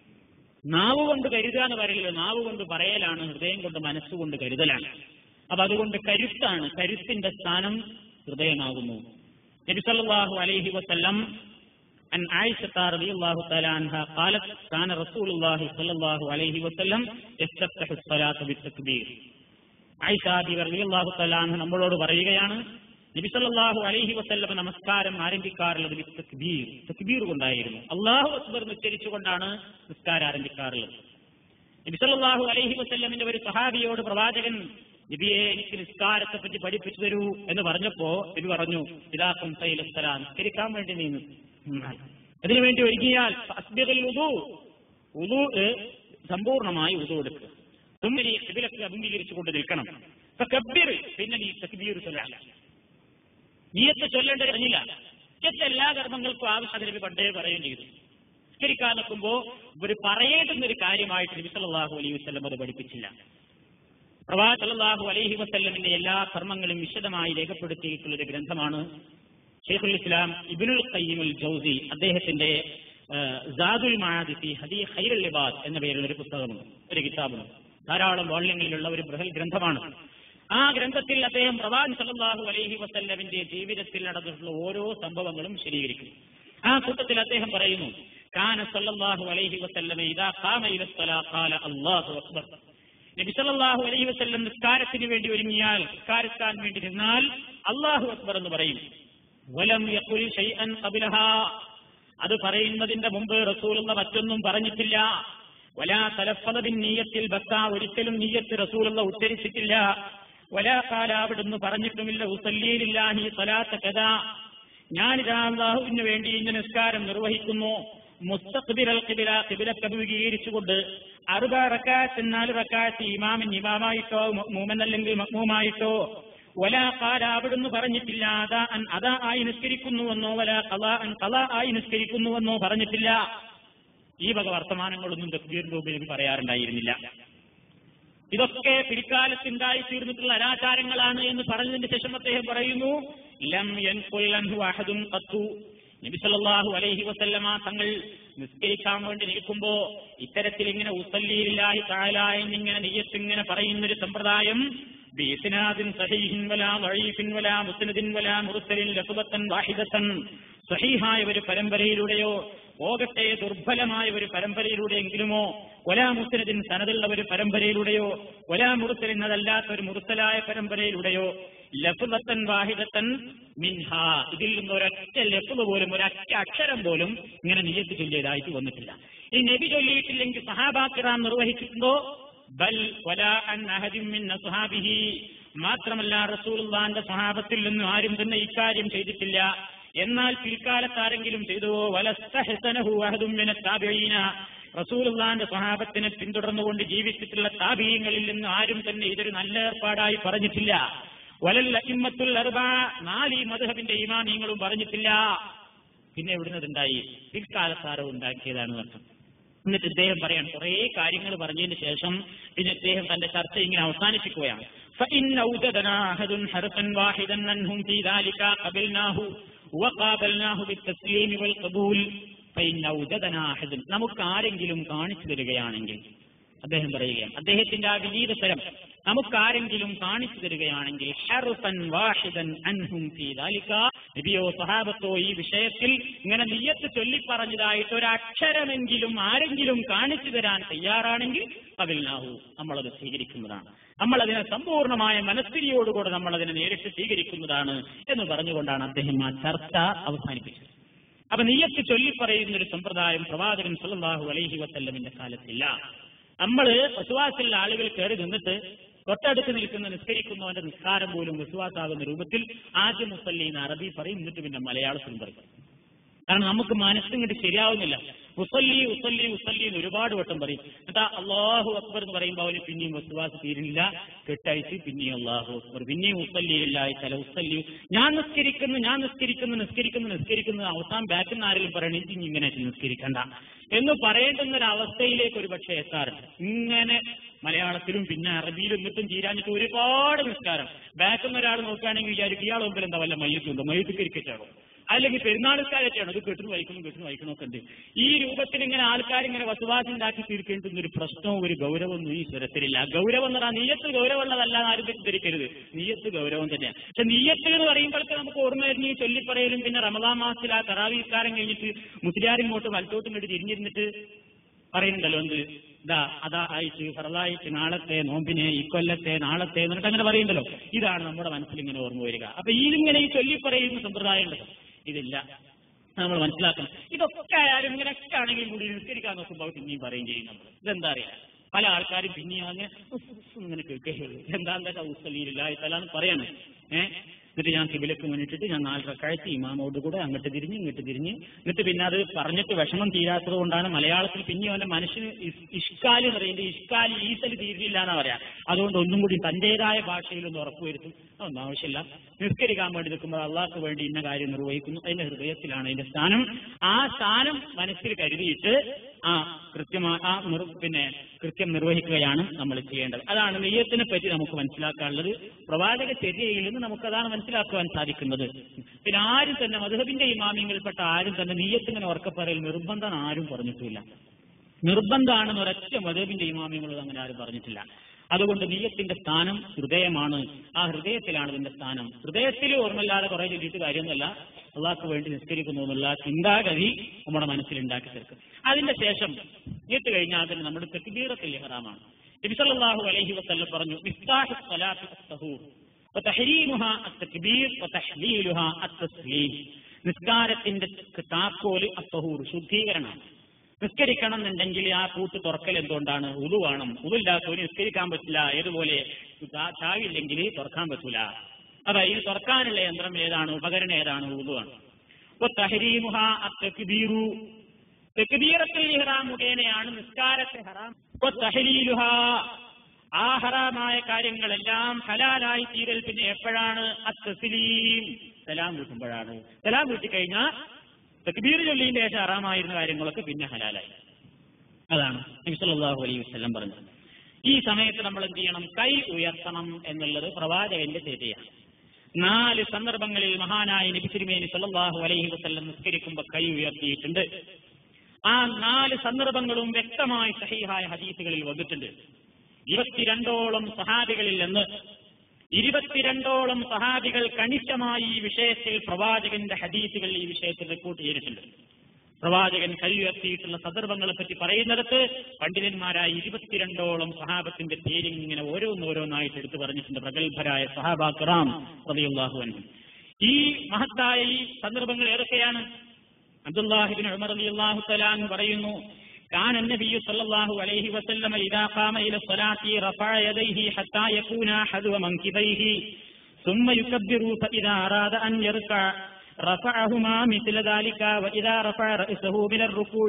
നാവ് കൊണ്ട് കരുതുക എന്ന് പറയില്ല, നാവ് കൊണ്ട് പറയലാണ്, ഹൃദയം കൊണ്ട് മനസ്സുകൊണ്ട് കരുതലാണ്. അപ്പൊ അതുകൊണ്ട് കരുത്താണ്, കരുത്തിന്റെ സ്ഥാനം ഹൃദയമാകുന്നു. നബി സല്ലല്ലാഹു അലൈഹി വസല്ലം عن عائشة رضي الله تعالى عنها قالت كان رسول الله صلى الله عليه وسلم يستفتح الصلاة بالتكبير. ആയിഷ റളിയല്ലാഹു തആല അൻഹ നമ്മളോട് പറയുകയാണ്, നബി സല്ലല്ലാഹു അലൈഹി വസല്ലം നമസ്കാരം ആരംഭിക്കാറുള്ളത് തക്ബീർ, തക്ബീർ കൊണ്ടായിരുന്നു. അല്ലാഹു അക്ബർ ഉച്ചരിച്ചുകൊണ്ടാണ് നിസ്കാരം ആരംഭിക്കാറുള്ളത്. നബി സല്ലല്ലാഹു അലൈഹി വസല്ലമിന്റെ ഒരു സഹാബിയോട് പ്രവാചകൻ, നബിയെ എനിക്ക് നിസ്കാരത്തെ പറ്റി പഠിപ്പിച്ചു തരൂ എന്ന് പറഞ്ഞപ്പോ നബി പറഞ്ഞു, ഇദാ ഖുംത ഇല സ്വലാ, നിസ്കരിക്കാൻ വേണ്ടി നീ അതിനുവേണ്ടി ഒരുങ്ങിയാൽ അസ്ബിഗിൽ വുദൂ, വുദൂ സമ്പൂർണമായി വുദൂ എടുക്കുക. തുമ്മി ഖിബലക്ക് അഭിമുഖീകരിച്ചുകൊണ്ട് നിൽക്കണം. ഫകബ്ബിർ, പിന്നെ നീ തക്ബീർ ചൊല്ലണം. നിയ്യത്ത് ചൊല്ലേണ്ട കഴിഞ്ഞില്ല. നിയ്യത്ത് എല്ലാ കർമ്മങ്ങൾക്കും ആവശ്യം നബി പണ്ടേ പറയുകയും ചെയ്തു. നിസ്കരിക്കാൻ നിൽക്കുമ്പോൾ ഒരു പറയേണ്ടുന്ന ഒരു കാര്യമായിട്ട് നബി സല്ലല്ലാഹു അലൈഹി വസല്ലം അത് പഠിപ്പിച്ചില്ല. പ്രവാചകൻ സല്ലല്ലാഹു അലൈഹി വസല്ലമിന്റെ എല്ലാ കർമ്മങ്ങളും വിശദമായി രേഖപ്പെടുത്തിയിട്ടുള്ള ഒരു ഗ്രന്ഥമാണ് ശൈഖുൽ ഇസ്ലാം ഇബ്നുൽ ഖയ്യിം അൽ ജൗസി അദ്ദേഹത്തിന്റെ സാദുൽ മആദി ഫീ ഹദീ ഖൈറുൽ ഇബാദ് എന്ന പേരിൽ ഒരു പുസ്തകമുണ്ട്, ഒരു കിതാബുണ്ട്. ധാരാളം വാള്യങ്ങളിലുള്ള ഒരു ബൃഹൽ ഗ്രന്ഥമാണ്. ആ ഗ്രന്ഥത്തിൽ അദ്ദേഹം പ്രവാചകൻ സല്ലല്ലാഹു അലൈഹി വസല്ലമിന്റെ ജീവിതത്തിൽ നടന്നിട്ടുള്ള ഓരോ സംഭവങ്ങളും ശരീകരിക്കും. ആ കൂട്ടത്തിൽ അദ്ദേഹം പറയുന്നു, കാന സല്ലല്ലാഹു അലൈഹി വസല്ലമ ഇദാ ഖാമ ഇല സ്വലാ ഖാല അല്ലാഹു അക്ബർ. നബി സല്ലല്ലാഹു അലൈഹി വസല്ലം നിസ്കാരത്തിന് വേണ്ടി ഒരുങ്ങിയാൽ, നിസ്കാരക്കാൻ വേണ്ടി നിന്നാൽ അല്ലാഹു അക്ബർ എന്ന് പറയും. വലം യഖുൽ ശൈഅൻ ഖബലഹാ, അത് പറയുന്നതിന്റെ മുമ്പ് റസൂലുള്ള മറ്റൊന്നും പറഞ്ഞിട്ടില്ല. വലാ തലഫദ ബിൻ നിയ്യത്തിൽ ബക്ക, ഒരിക്കലും നിയ്യത്ത് റസൂലുള്ള ഉച്ചരിച്ചിട്ടില്ല. വലാ ഖാല, അവിടുന്ന് പറഞ്ഞിട്ടുമില്ല ഉസല്ലി ലില്ലാഹി സ്വലാത്ത കദാ, ഞാനിതാ അല്ലാഹുവിന് വേണ്ടി ഇന്ന നിസ്കാരം നിർവഹിക്കുന്നു. മുസ്തഖ്ബിലൽ ഖിബ്ല, ഖിബ്ലക്ക് അഭിമുഖീകരിച്ചുകൊണ്ട് അറുബ റക്അത്ത്, നാല് റക്അത്ത് ഇമാമിൻ ഇമാമായിട്ടോ മഅ്മൂമൻ അല്ലെങ്കിൽ മഅ്മൂമായിട്ടോ. വലാ ഖാല, അവിടുന്ന് പറഞ്ഞിട്ടില്ല അദാ അൻ അദാ ആയി നിസ്കരിക്കുന്നുവെന്നോ വലാ ഖളാ അൻ ഖളാ ആയി നിസ്കരിക്കുന്നുവെന്നോ പറഞ്ഞിട്ടില്ല. ഈ വക വർത്തമാനങ്ങളൊന്നും തക്ബീർ രൂപയിൽ പറയാറുണ്ടായിരുന്നില്ല. ഇതൊക്കെ പിൽക്കാലത്തുണ്ടായി തീർന്നിട്ടുള്ള അനാചാരങ്ങളാണ് എന്ന് പറഞ്ഞതിന് ശേഷം അദ്ദേഹം പറയുന്നു, ലം യൻഖുൽ അൻഹു അഹദുൻ ഖത്തു. നബി സല്ലല്ലാഹു അലൈഹി വസല്ലമ തങ്ങൾ നിസ്കരിക്കാൻ വേണ്ടി നിൽക്കുമ്പോ ഇത്തരത്തിൽ ഇങ്ങനെ ഉസല്ലി ലില്ലാഹി തആല എന്നിങ്ങനെ നിയ്യത്ത് ഇങ്ങനെ പറയുന്നൊരു സമ്പ്രദായം ബിഇസ്നാദിൻ സഹീഹിൻ വലാ ദഈഫിൻ വലാ മുസ്നദിൻ വലാ മുർസലിൻ ലഫ്ളത്തൻ വാഹിദത്തൻ, സഹീഹായ ഒരു പരമ്പരയിലൂടെയോ പോകട്ടെ ദുർബലമായ ഒരു പരമ്പരയിലൂടെയെങ്കിലുമോ, വലാ മുസ്നദിൻ സനദുള്ള ഒരു പരമ്പരയിലൂടെയോ, വലാ മുർസലിൻ അതല്ലാത്ത ഒരു മുർസലായ പരമ്പരയിലൂടെയോ, ലഫ്ളത്തൻ വാഹിദത്തൻ മിൻഹാ, ഇതിൽ നിന്ന് ഒരൊറ്റ ലഫ്ള് പോലും ഒരൊറ്റ അക്ഷരം പോലും ഇങ്ങനെ നിയ്യത്ത് ചൊല്ലിയതായിട്ട് വന്നിട്ടില്ല. ഈ നബി ചൊല്ലിയിട്ടില്ലെങ്കിൽ സഹാബാക്കിറാം നിർവഹിച്ചിട്ടുണ്ടോ? ബൽ വലാ അൻ അഹദിൻ മിൻ അസ്ഹാബിഹി, മാത്രമല്ല റസൂലുള്ളാഹിന്റെ സഹാബത്തിൽ നിന്നും ആരും തന്നെ ഇക്കാര്യം ചെയ്തിട്ടില്ല. എന്നാൽ പിൽക്കാലത്ത് ആരെങ്കിലും ചെയ്തുവോ? വലസ്തഹ്സനഹു അഹദുൻ മിന താബിഈന, റസൂലുള്ളാഹിന്റെ സ്വഹാബത്തിനെ പിന്തുടർന്നുകൊണ്ട് ജീവിച്ചിട്ടുള്ള താബിഈങ്ങളിൽ നിന്ന് ആരും തന്നെ ഇതൊരു നല്ല ഏർപ്പാടായി പറഞ്ഞിട്ടില്ല. വലൽ അഇമ്മത്തുൽ അർബഅ, നാല് മദ്ഹബിന്റെ ഇമാമിങ്ങളും പറഞ്ഞിട്ടില്ല. പിന്നെ എവിടുന്നതുണ്ടായി? പിൽക്കാലത്താരോ ഉണ്ടാക്കിയതാണ് അർത്ഥം. എന്നിട്ട് ഇദ്ദേഹം പറയാൻ കുറെ കാര്യങ്ങൾ പറഞ്ഞതിന് ശേഷം പിന്നെ ഇദ്ദേഹം തന്റെ ചർച്ച ഇങ്ങനെ അവസാനിപ്പിക്കുകയാണ്. فإن أوجدنا أحد حرفا واحدا منهم في ذلك قبلناه وقابلناه بالتسليم والقبول فإن أوجدنا أحد, നമുക്ക് ആരെങ്കിലും കാണിച്ചു തരികയാണെങ്കിൽ, അദ്ദേഹം പറയുകയാണ്, അദ്ദേഹത്തിന്റെ ആ വിനീതതരം നമുക്കാരെങ്കിലും കാണിച്ചു തരികയാണെങ്കിൽ ഹർഫൻ വാഹിദൻ അൻഹും ഫീ ദാലിക, നബിയോ സഹാബത്തോ ഈ വിഷയത്തിൽ ഇങ്ങനെ നിയ്യത്ത് ചൊല്ലിപ്പറഞ്ഞതായിട്ട് ഒരക്ഷരമെങ്കിലും ആരെങ്കിലും കാണിച്ചു തരാൻ തയ്യാറാണെങ്കിൽ ഖബൽനാഹു, നമ്മളത് സ്വീകരിക്കുന്നതാണ്, നമ്മളതിനെ സമ്പൂർണമായ മനസ്ഥിതിയോടുകൂടെ നമ്മളതിനെ നേരിട്ട് സ്വീകരിക്കുന്നതാണ് എന്ന് പറഞ്ഞുകൊണ്ടാണ് അദ്ദേഹം ആ ചർച്ച അവസാനിപ്പിച്ചത്. അപ്പൊ നിയ്യത്ത് ചൊല്ലിപ്പറയുന്ന ഒരു സമ്പ്രദായം പ്രവാചകൻ സല്ലല്ലാഹു അലൈഹി വസല്ലമിന്റെ കാലത്തില്ല. നമ്മള് വിശ്വാസമുള്ള ആളുകൾ കയറി നിന്നിട്ട് തൊട്ടടുത്ത് നിൽക്കുന്ന നിസ്കരിക്കുന്നവന്റെ നിസ്കാരം പോലും വിശ്വാസാകുന്ന രൂപത്തിൽ ആദ്യം മുസല്ലി എന്ന് അറബി പറയും, എന്നിട്ട് പിന്നെ മലയാളത്തിലും പറയും. കാരണം നമുക്ക് മനസ്സിങ്ങോട്ട് ശരിയാവുന്നില്ല. ഉസല്ലി ഉസല്ലി ഉസല്ലി എന്ന് ഒരുപാട് വട്ടം പറയും. എന്നിട്ട് അല്ലാഹു അക്ബർ എന്ന് പറയുമ്പോൾ അവന് പിന്നെയും വിശ്വാസം തീരുന്നില്ല, കെട്ടയച്ച് പിന്നെയും അല്ലാഹു അക്ബർ, പിന്നെയും ഉസല്ലിയില്ലായി ചില ഉസല്ലി, ഞാൻ നിസ്കരിക്കുന്നു ഞാൻ നിസ്കരിക്കുന്നു നിസ്കരിക്കുന്നു നിസ്കരിക്കുന്നു അവസാനം ബാക്കിൽ നിന്ന് ആരെങ്കിലും പറയണ ഇനി ഇങ്ങനെ നിസ്കരിക്കണ്ട എന്ന് പറയേണ്ടുന്ന ഒരു അവസ്ഥയിലേക്ക് ഒരു പക്ഷേ എത്താറുണ്ട്. ഇങ്ങനെ മലയാളത്തിലും പിന്നെ അറബിയിലും എന്നിട്ടും തീരാഞ്ഞിട്ട് ഒരുപാട് നിസ്കാരം. ബാക്കിൽ നിന്ന് ഒരാൾ നോക്കുകയാണെങ്കിൽ വിചാരിക്കും ഇയാൾ മുമ്പിൽ എന്താ വല്ല മയ്യത്തുണ്ടോ, മയ്യത്ത് ക്രിക്കറ്റാണോ, അല്ലെങ്കിൽ പെരുന്നാൾക്കാരൊക്കെയാണ് അത് കെട്ടുന്നു വഹിക്കുന്നു കെട്ടുന്നു വഹിക്കണമൊക്കെ ഉണ്ട്. ഈ രൂപത്തിൽ ഇങ്ങനെ ആൾക്കാരിങ്ങനെ വസുവാസുണ്ടാക്കി തീർക്കേണ്ടുന്ന ഒരു പ്രശ്നവും ഒരു ഗൗരവമൊന്നും ഈ സ്വരത്തിലില്ല. ഗൗരവം എന്ന് പറഞ്ഞാൽ നീയത്ത് ഗൗരവമുള്ളതല്ല ആരും തെറ്റിദ്ധരിക്കരുത്, നീയത്ത് ഗൗരവം തന്നെയാണ്. പക്ഷെ നീയത്ത് എന്ന് പറയുമ്പോഴത്തെ നമുക്ക് ഓർമ്മ വരുന്ന ഈ ചൊല്ലിപ്പറയലും പിന്നെ റമദാൻ മാസത്തിൽ ആ തറാവീഹ്കാരം കഴിഞ്ഞിട്ട് മുസ്ലിയാരിങ്ങോട്ട് വലത്തോട്ടും ഇങ്ങോട്ട് തിരിഞ്ഞിരുന്നിട്ട് പറയുന്നുണ്ടല്ലോ, എന്ത് ഇതാ അതാ ആയിട്ട് ഫറലായിട്ട് നാളത്തെ നോമ്പിനെ ഇക്കൊല്ലത്തെ നാളത്തെ എന്നിട്ട് അങ്ങനെ പറയുന്നുണ്ടല്ലോ. ഇതാണ് നമ്മുടെ മനസ്സിൽ ഇങ്ങനെ ഓർമ്മ വരിക. അപ്പൊ ഇതിങ്ങനെ ഈ ചൊല്ലിപ്പറയുന്ന സമ്പ്രദായം ഉണ്ടല്ലോ, ഇതില്ല, നമ്മൾ മനസ്സിലാക്കണം. ഇതൊക്കെ ആയാലും ഇങ്ങനെയൊക്കെ ആണെങ്കിലും കൂടി നിസ്കരിക്കാൻ നോക്കുമ്പോൾ പിന്നെയും പറയും ചെയ്യും നമ്മൾ. ഇതെന്താ അറിയാം, പല ആൾക്കാരും പിന്നെയും അങ്ങനെ ഇങ്ങനെ കേൾക്കുകയുള്ളൂ. എന്താ എന്താ ഉസ്സലിയില്ലായി തലാന്ന് പറയണേ. ഏഹ് എന്നിട്ട് ഞാൻ കിബിലക്ക് മുന്നിട്ടിട്ട് ഞാൻ നാല് റക്അത്ത് ഇമാമോട് കൂടെ അങ്ങോട്ട് തിരിഞ്ഞ് ഇങ്ങോട്ട് തിരിഞ്ഞ് എന്നിട്ട് പിന്നെ അത് പറഞ്ഞിട്ട് വിഷമം തീരാത്തത് കൊണ്ടാണ് മലയാളത്തിൽ പിന്നെ അവന്റെ മനുഷ്യന് ഇഷ്കാല് എന്ന് പറയുന്നത്, ഇഷ്കാല് ഈസല് തീരില്ല എന്നാ പറയാ. അതുകൊണ്ട് ഒന്നും കൂടി തന്റേതായ ഭാഷയിലൊന്ന് ഉറപ്പുവരുത്തും. അതൊന്നും ആവശ്യമില്ല. നിസ്കരിക്കാൻ വേണ്ടി നിൽക്കുമ്പോൾ അള്ളാഹ്ക്ക് വേണ്ടി ഇന്ന കാര്യം നിർവഹിക്കുന്നു, അതിന്റെ ഹൃദയത്തിലാണ് അതിന്റെ സ്ഥാനം. ആ സ്ഥാനം മനസ്സിൽ കരുതിയിട്ട് ആ കൃത്യമായി ആ പിന്നെ കൃത്യം നിർവഹിക്കുകയാണ് നമ്മൾ ചെയ്യേണ്ടത്. അതാണ് നിയ്യത്തിനെ പറ്റി നമുക്ക് മനസ്സിലാക്കാനുള്ളത്. പ്രവാചക ചര്യയിൽ നിന്ന് നമുക്കതാണ് മനസ്സിലാക്കുവാൻ സാധിക്കുന്നത്. പിന്നെ ആരും തന്നെ മദ്ഹബിന്റെ ഇമാമിയങ്ങളിൽപ്പെട്ട ആരും തന്നെ നിയ്യത്തിങ്ങനെ ഉറക്കപ്പറയിൽ നിർബന്ധം ആരും പറഞ്ഞിട്ടില്ല. നിർബന്ധമാണെന്ന് ഒരൊറ്റ മദ്ഹബിന്റെ ഇമാമിയങ്ങളും അങ്ങനെ ആരും പറഞ്ഞിട്ടില്ല. അതുകൊണ്ട് നിയ്യത്തിന്റെ സ്ഥാനം ഹൃദയമാണ്. ആ ഹൃദയത്തിലാണ് ഇതിന്റെ സ്ഥാനം. ഹൃദയത്തിൽ ഓർമ്മയില്ലാതെ കുറെ ചൊല്ലിയിട്ട് കാര്യമൊന്നുമല്ല. അള്ളാഹ്ക്ക് വേണ്ടി നിസ്കരിക്കുന്നു എന്നുള്ള ചിന്താഗതി നമ്മുടെ മനസ്സിൽ ഉണ്ടാക്കി തീർക്കും. അതിന്റെ ശേഷം നീട്ട് കഴിഞ്ഞാൽ തന്നെ നമ്മുടെ തക്ബീറത്തുൽ ഇഹ്റാമാണ്. നബി സല്ലല്ലാഹു അലൈഹി വസല്ലം പറഞ്ഞു, മിഫ്താഹു സ്വലാത്തി അത്ത്-തഹൂർ വതഹ്രീമുഹാ അത്ത്-തക്ബീർ വതഹ്ലീലുഹാ അത്ത്-തസ്ലീം. നിസ്കാരത്തിന്റെ താക്കോല് അത്ത്-തഹൂർ, ശുദ്ധീകരണം. നിസ്കരിക്കണം എന്നുണ്ടെങ്കിൽ ആ പൂട്ട് തുറക്കൽ എന്തുകൊണ്ടാണ്? ഉദു വേണം. ഉദില്ലാത്തവന് നിസ്കരിക്കാൻ പറ്റില്ല. ഏതുപോലെ ചാവില്ലെങ്കിൽ തുറക്കാൻ പറ്റൂല. അതായത് തുറക്കാനുള്ള യന്ത്രം ഏതാണ്? ഉപകരണം ഏതാണ്? ഉദുവാണ്. അപ്പൊ തഹ്രീമുഹാ അത്ത്-തക്ബീറു, തക്ബീറത്തുൽ ഇഹ്റാം മുഖേനയാണ് നിസ്കാരത്തെ ഹറാം. അപ്പൊ തഹ്ലീലുഹാ, ആ ഹറാമായ കാര്യങ്ങളെല്ലാം ഹലാലായി തീരൽ പിന്നെ എപ്പോഴാണ്? അത്ത്-തസ്ലീം, സലാം വീട്ടുമ്പോഴാണ്. സലാം വീട്ടിക്കഴിഞ്ഞാൽ തക്ബീർ ചൊല്ലിയതിന്റെ ശേഷം ഹറാമായിരുന്ന കാര്യങ്ങളൊക്കെ പിന്നെ ഹലാലായി. അതാണ് നബി സല്ലല്ലാഹു അലൈഹി വസല്ലം പറഞ്ഞത്. ഈ സമയത്ത് നമ്മൾ എന്ത് ചെയ്യണം? കൈ ഉയർത്തണം എന്നുള്ളത് പ്രവാചകന്റെ ചര്യയാണ്. നാല് സന്ദർഭങ്ങളിൽ മഹാനായ നബി തിരുമേനി സല്ലല്ലാഹു അലൈഹി വസല്ലം നിസ്കരിക്കുമ്പോൾ കൈ ഉയർത്തിയിട്ടുണ്ട്. ആ നാല് സന്ദർഭങ്ങളും വ്യക്തമായി സഹീഹായ ഹദീസുകളിൽ വന്നിട്ടുണ്ട്. ഇരുപത്തിരണ്ടോളം സഹാബികളിൽ നിന്ന് ഇരുപത്തിരണ്ടോളം സഹാബികൾ കണിശമായി ഈ വിഷയത്തിൽ പ്രവാചകന്റെ ഹദീസുകൾ ഈ വിഷയത്തിൽ റിപ്പോർട്ട് ചെയ്തിട്ടുണ്ട്. പ്രവാചകൻ കൈ ഉയർത്തിയിട്ടുള്ള സന്ദർഭങ്ങളെ പറ്റി പറയുന്നിടത്ത് പണ്ഡിതന്മാരായ ഇരുപത്തിരണ്ടോളം സഹാബത്തിന്റെ പേരിൽ ഇങ്ങനെ ഓരോന്നോരോന്നായിട്ട് എടുത്തു പറഞ്ഞിട്ടുണ്ട്. പ്രഗത്ഭരായ സഹാബാ കിറാം റളിയല്ലാഹു അൻഹും. ഈ മഹത്തായ ഈ സന്ദർഭങ്ങൾ ഏതൊക്കെയാണ്? അബ്ദുല്ലാഹി ഇബ്നു ഉമർ റളിയല്ലാഹു തആല അൻഹു പറയുന്നു, كان النبي صلى الله عليه وسلم إذا قام إلى الصلاة رفع يديه حتى يكون حذو منكبيه ثم يكبر فإذا أراد أن يركع رفعهما مثل ذلك وإذا رفع رأسه من الركوع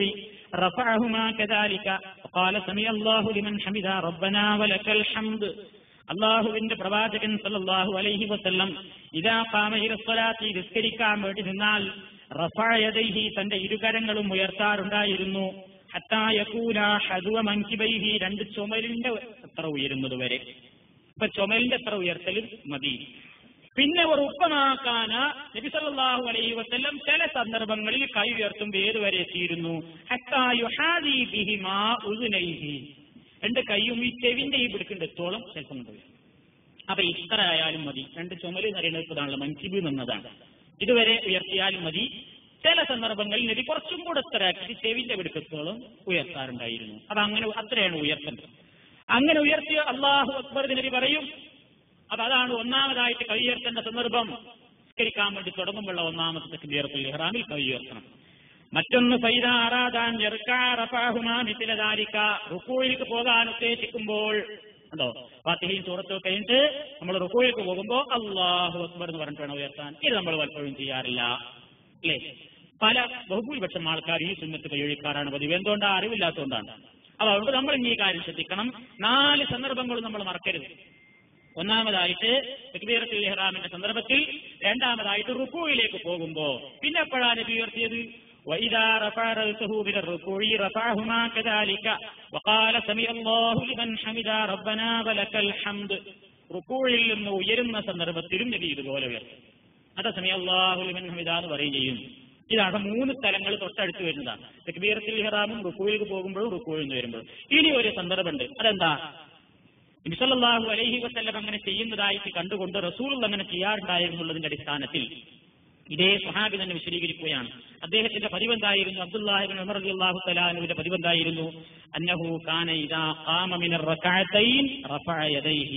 رفعهما كذلك وقال سمع الله لمن حمد ربنا ولك الحمد. അള്ളാഹുവിന്റെ പ്രവാചകൻ സല്ലല്ലാഹു അലൈഹി വസല്ലം ഇദാ ഖാമ ഇല സ്വലാത്തി, നിസ്കരിക്കാൻ വേണ്ടി നിന്നാൽ റഫഅ യദൈഹി, തന്റെ ഇരുകരങ്ങളും ഉയർത്താറുണ്ടായിരുന്നു. ഹത്താ യകൂന ഹദുവ മൻകിബൈഹി, രണ്ട് ചുമലിന്റെ എത്ര ഉയരുന്നത് വരെ. ഇപ്പൊ ചുമലിന്റെ എത്ര ഉയർത്തലും മതി. പിന്നെ ഒരു ഉപ്പമാക്കാന നബി സല്ലല്ലാഹു അലൈഹി വസല്ലം ചില സന്ദർഭങ്ങളിൽ കൈ ഉയർത്തുമ്പോൾ ഏതുവരെ എത്തിയിരുന്നു? ഹത്താ യുഹാദി ബിഹിമാ ഉദ്നൈഹി, രണ്ട് കൈയും ഈ ചെവിന്റെ ഈ പിടിക്കേണ്ടത്തോളം ചിലപ്പം കൊണ്ടുപോയി. അപ്പൊ ഇത്ര ആയാലും മതി. രണ്ട് ചുമല് നിറയുന്നതാണല്ലോ മൻകിബ് എന്നതാണ്. ഇതുവരെ ഉയർത്തിയാലും മതി. ചില സന്ദർഭങ്ങളിൽ നബി കുറച്ചും കൂടെ എത്രയാക്കി ചെവിന്റെ പിടുക്കത്തോളം ഉയർത്താറുണ്ടായിരുന്നു. അത് അങ്ങനെ അത്രയാണ് ഉയർത്തേണ്ടത്. അങ്ങനെ ഉയർത്തിയ അല്ലാഹു അക്ബർ നബി പറയും. അപ്പൊ അതാണ് ഒന്നാമതായിട്ട് കൈ ഉയർത്തേണ്ട സന്ദർഭം. നിസ്കരിക്കാൻ വേണ്ടി തുടങ്ങുമ്പോഴുള്ള ഒന്നാമത്തെ തക്ബീറത്തുൽ ഇഹ്റാമിൽ കൈ ഉയർത്തണം. മറ്റൊന്ന് ഫൈദാ അറാദാൻ യർകാ റഫഅഹുമാ മിസ്ല ദാലിക, റുകൂഇലേക്ക് പോകാൻ ഉദ്ദേശിക്കുമ്പോൾ ഉണ്ടോ ഫാത്തിഹയും സൂറത്തും കഴിഞ്ഞിട്ട് നമ്മൾ റുകൂഇലേക്ക് പോകുമ്പോൾ അല്ലാഹു അക്ബർ എന്ന് പറഞ്ഞിട്ട് വേണം ഉയർത്താൻ. ഇത് നമ്മൾ പലപ്പോഴും ചെയ്യാറില്ല, അല്ലേ? പല ബഹുഭൂരിപക്ഷം ആൾക്കാർ ഈ സുന്നത്ത് കൈയൊഴിക്കാറാണ് പതിവ്. എന്തുകൊണ്ടാണ്? അറിവില്ലാത്തതുകൊണ്ടാണ്. അപ്പൊ അതുകൊണ്ട് നമ്മൾ ഈ കാര്യം ശ്രദ്ധിക്കണം. നാല് സന്ദർഭങ്ങളും നമ്മൾ മറക്കരുത്. ഒന്നാമതായിട്ട് തക്ബീറത്തുൽ ഇഹ്റാമിന്റെ സന്ദർഭത്തിൽ, രണ്ടാമതായിട്ട് റുകൂഇലേക്ക് പോകുമ്പോ, പിന്നെ എപ്പോഴാണ് നബി ഉയർത്തിയത്? وإذا رفع رأسه من الركوع رفعهما كذلك وقال سمع الله لمن حمد ربنا ولك الحمد. റുകൂഇൽ നിന്ന് ഉയരുന്ന സന്ദർഭത്തിലും നബി ഇതുപോലെ ഉയർത്തി. അത് സമയ അല്ലാഹു ലിമൻ ഹമിദ എന്ന് പറയുകയും ചെയ്യും. ഇതാണ് മൂന്ന് സ്ഥലങ്ങൾ തൊട്ടടുത്ത് വരുന്നതാണ്. തക്ബീറത്തുൽ ഇഹ്റാമും റുകൂഇലേക്ക് പോകുമ്പോഴും റുകൂഇൽ നിന്ന് വരുമ്പോഴും. ഇനി ഒരു സന്ദർഭമുണ്ട്. അതെന്താ? നബി സല്ലല്ലാഹു അലൈഹി വസല്ലം അങ്ങനെ ചെയ്യുന്നതായിട്ട് കണ്ടുകൊണ്ട് റസൂൽ അങ്ങനെ ചെയ്യാറുണ്ടായിരുന്നുള്ളതിന്റെ അടിസ്ഥാനത്തിൽ ഇതേ സ്വഹാബി തന്നെ വിശദീകരിക്കുകയാണ്. അദ്ദേഹത്തിന്റെ പതിവെന്തായിരുന്നു? അബ്ദുല്ലാഹി ഇബ്നു ഉമർ റളിയല്ലാഹു തആല അൻഹുവിന്റെ പതിവെന്തായിരുന്നു? അന്നഹു കാന ഇദാ ഖാമ മിനർ റകഅതൈൻ റഫഅ യദൈഹി.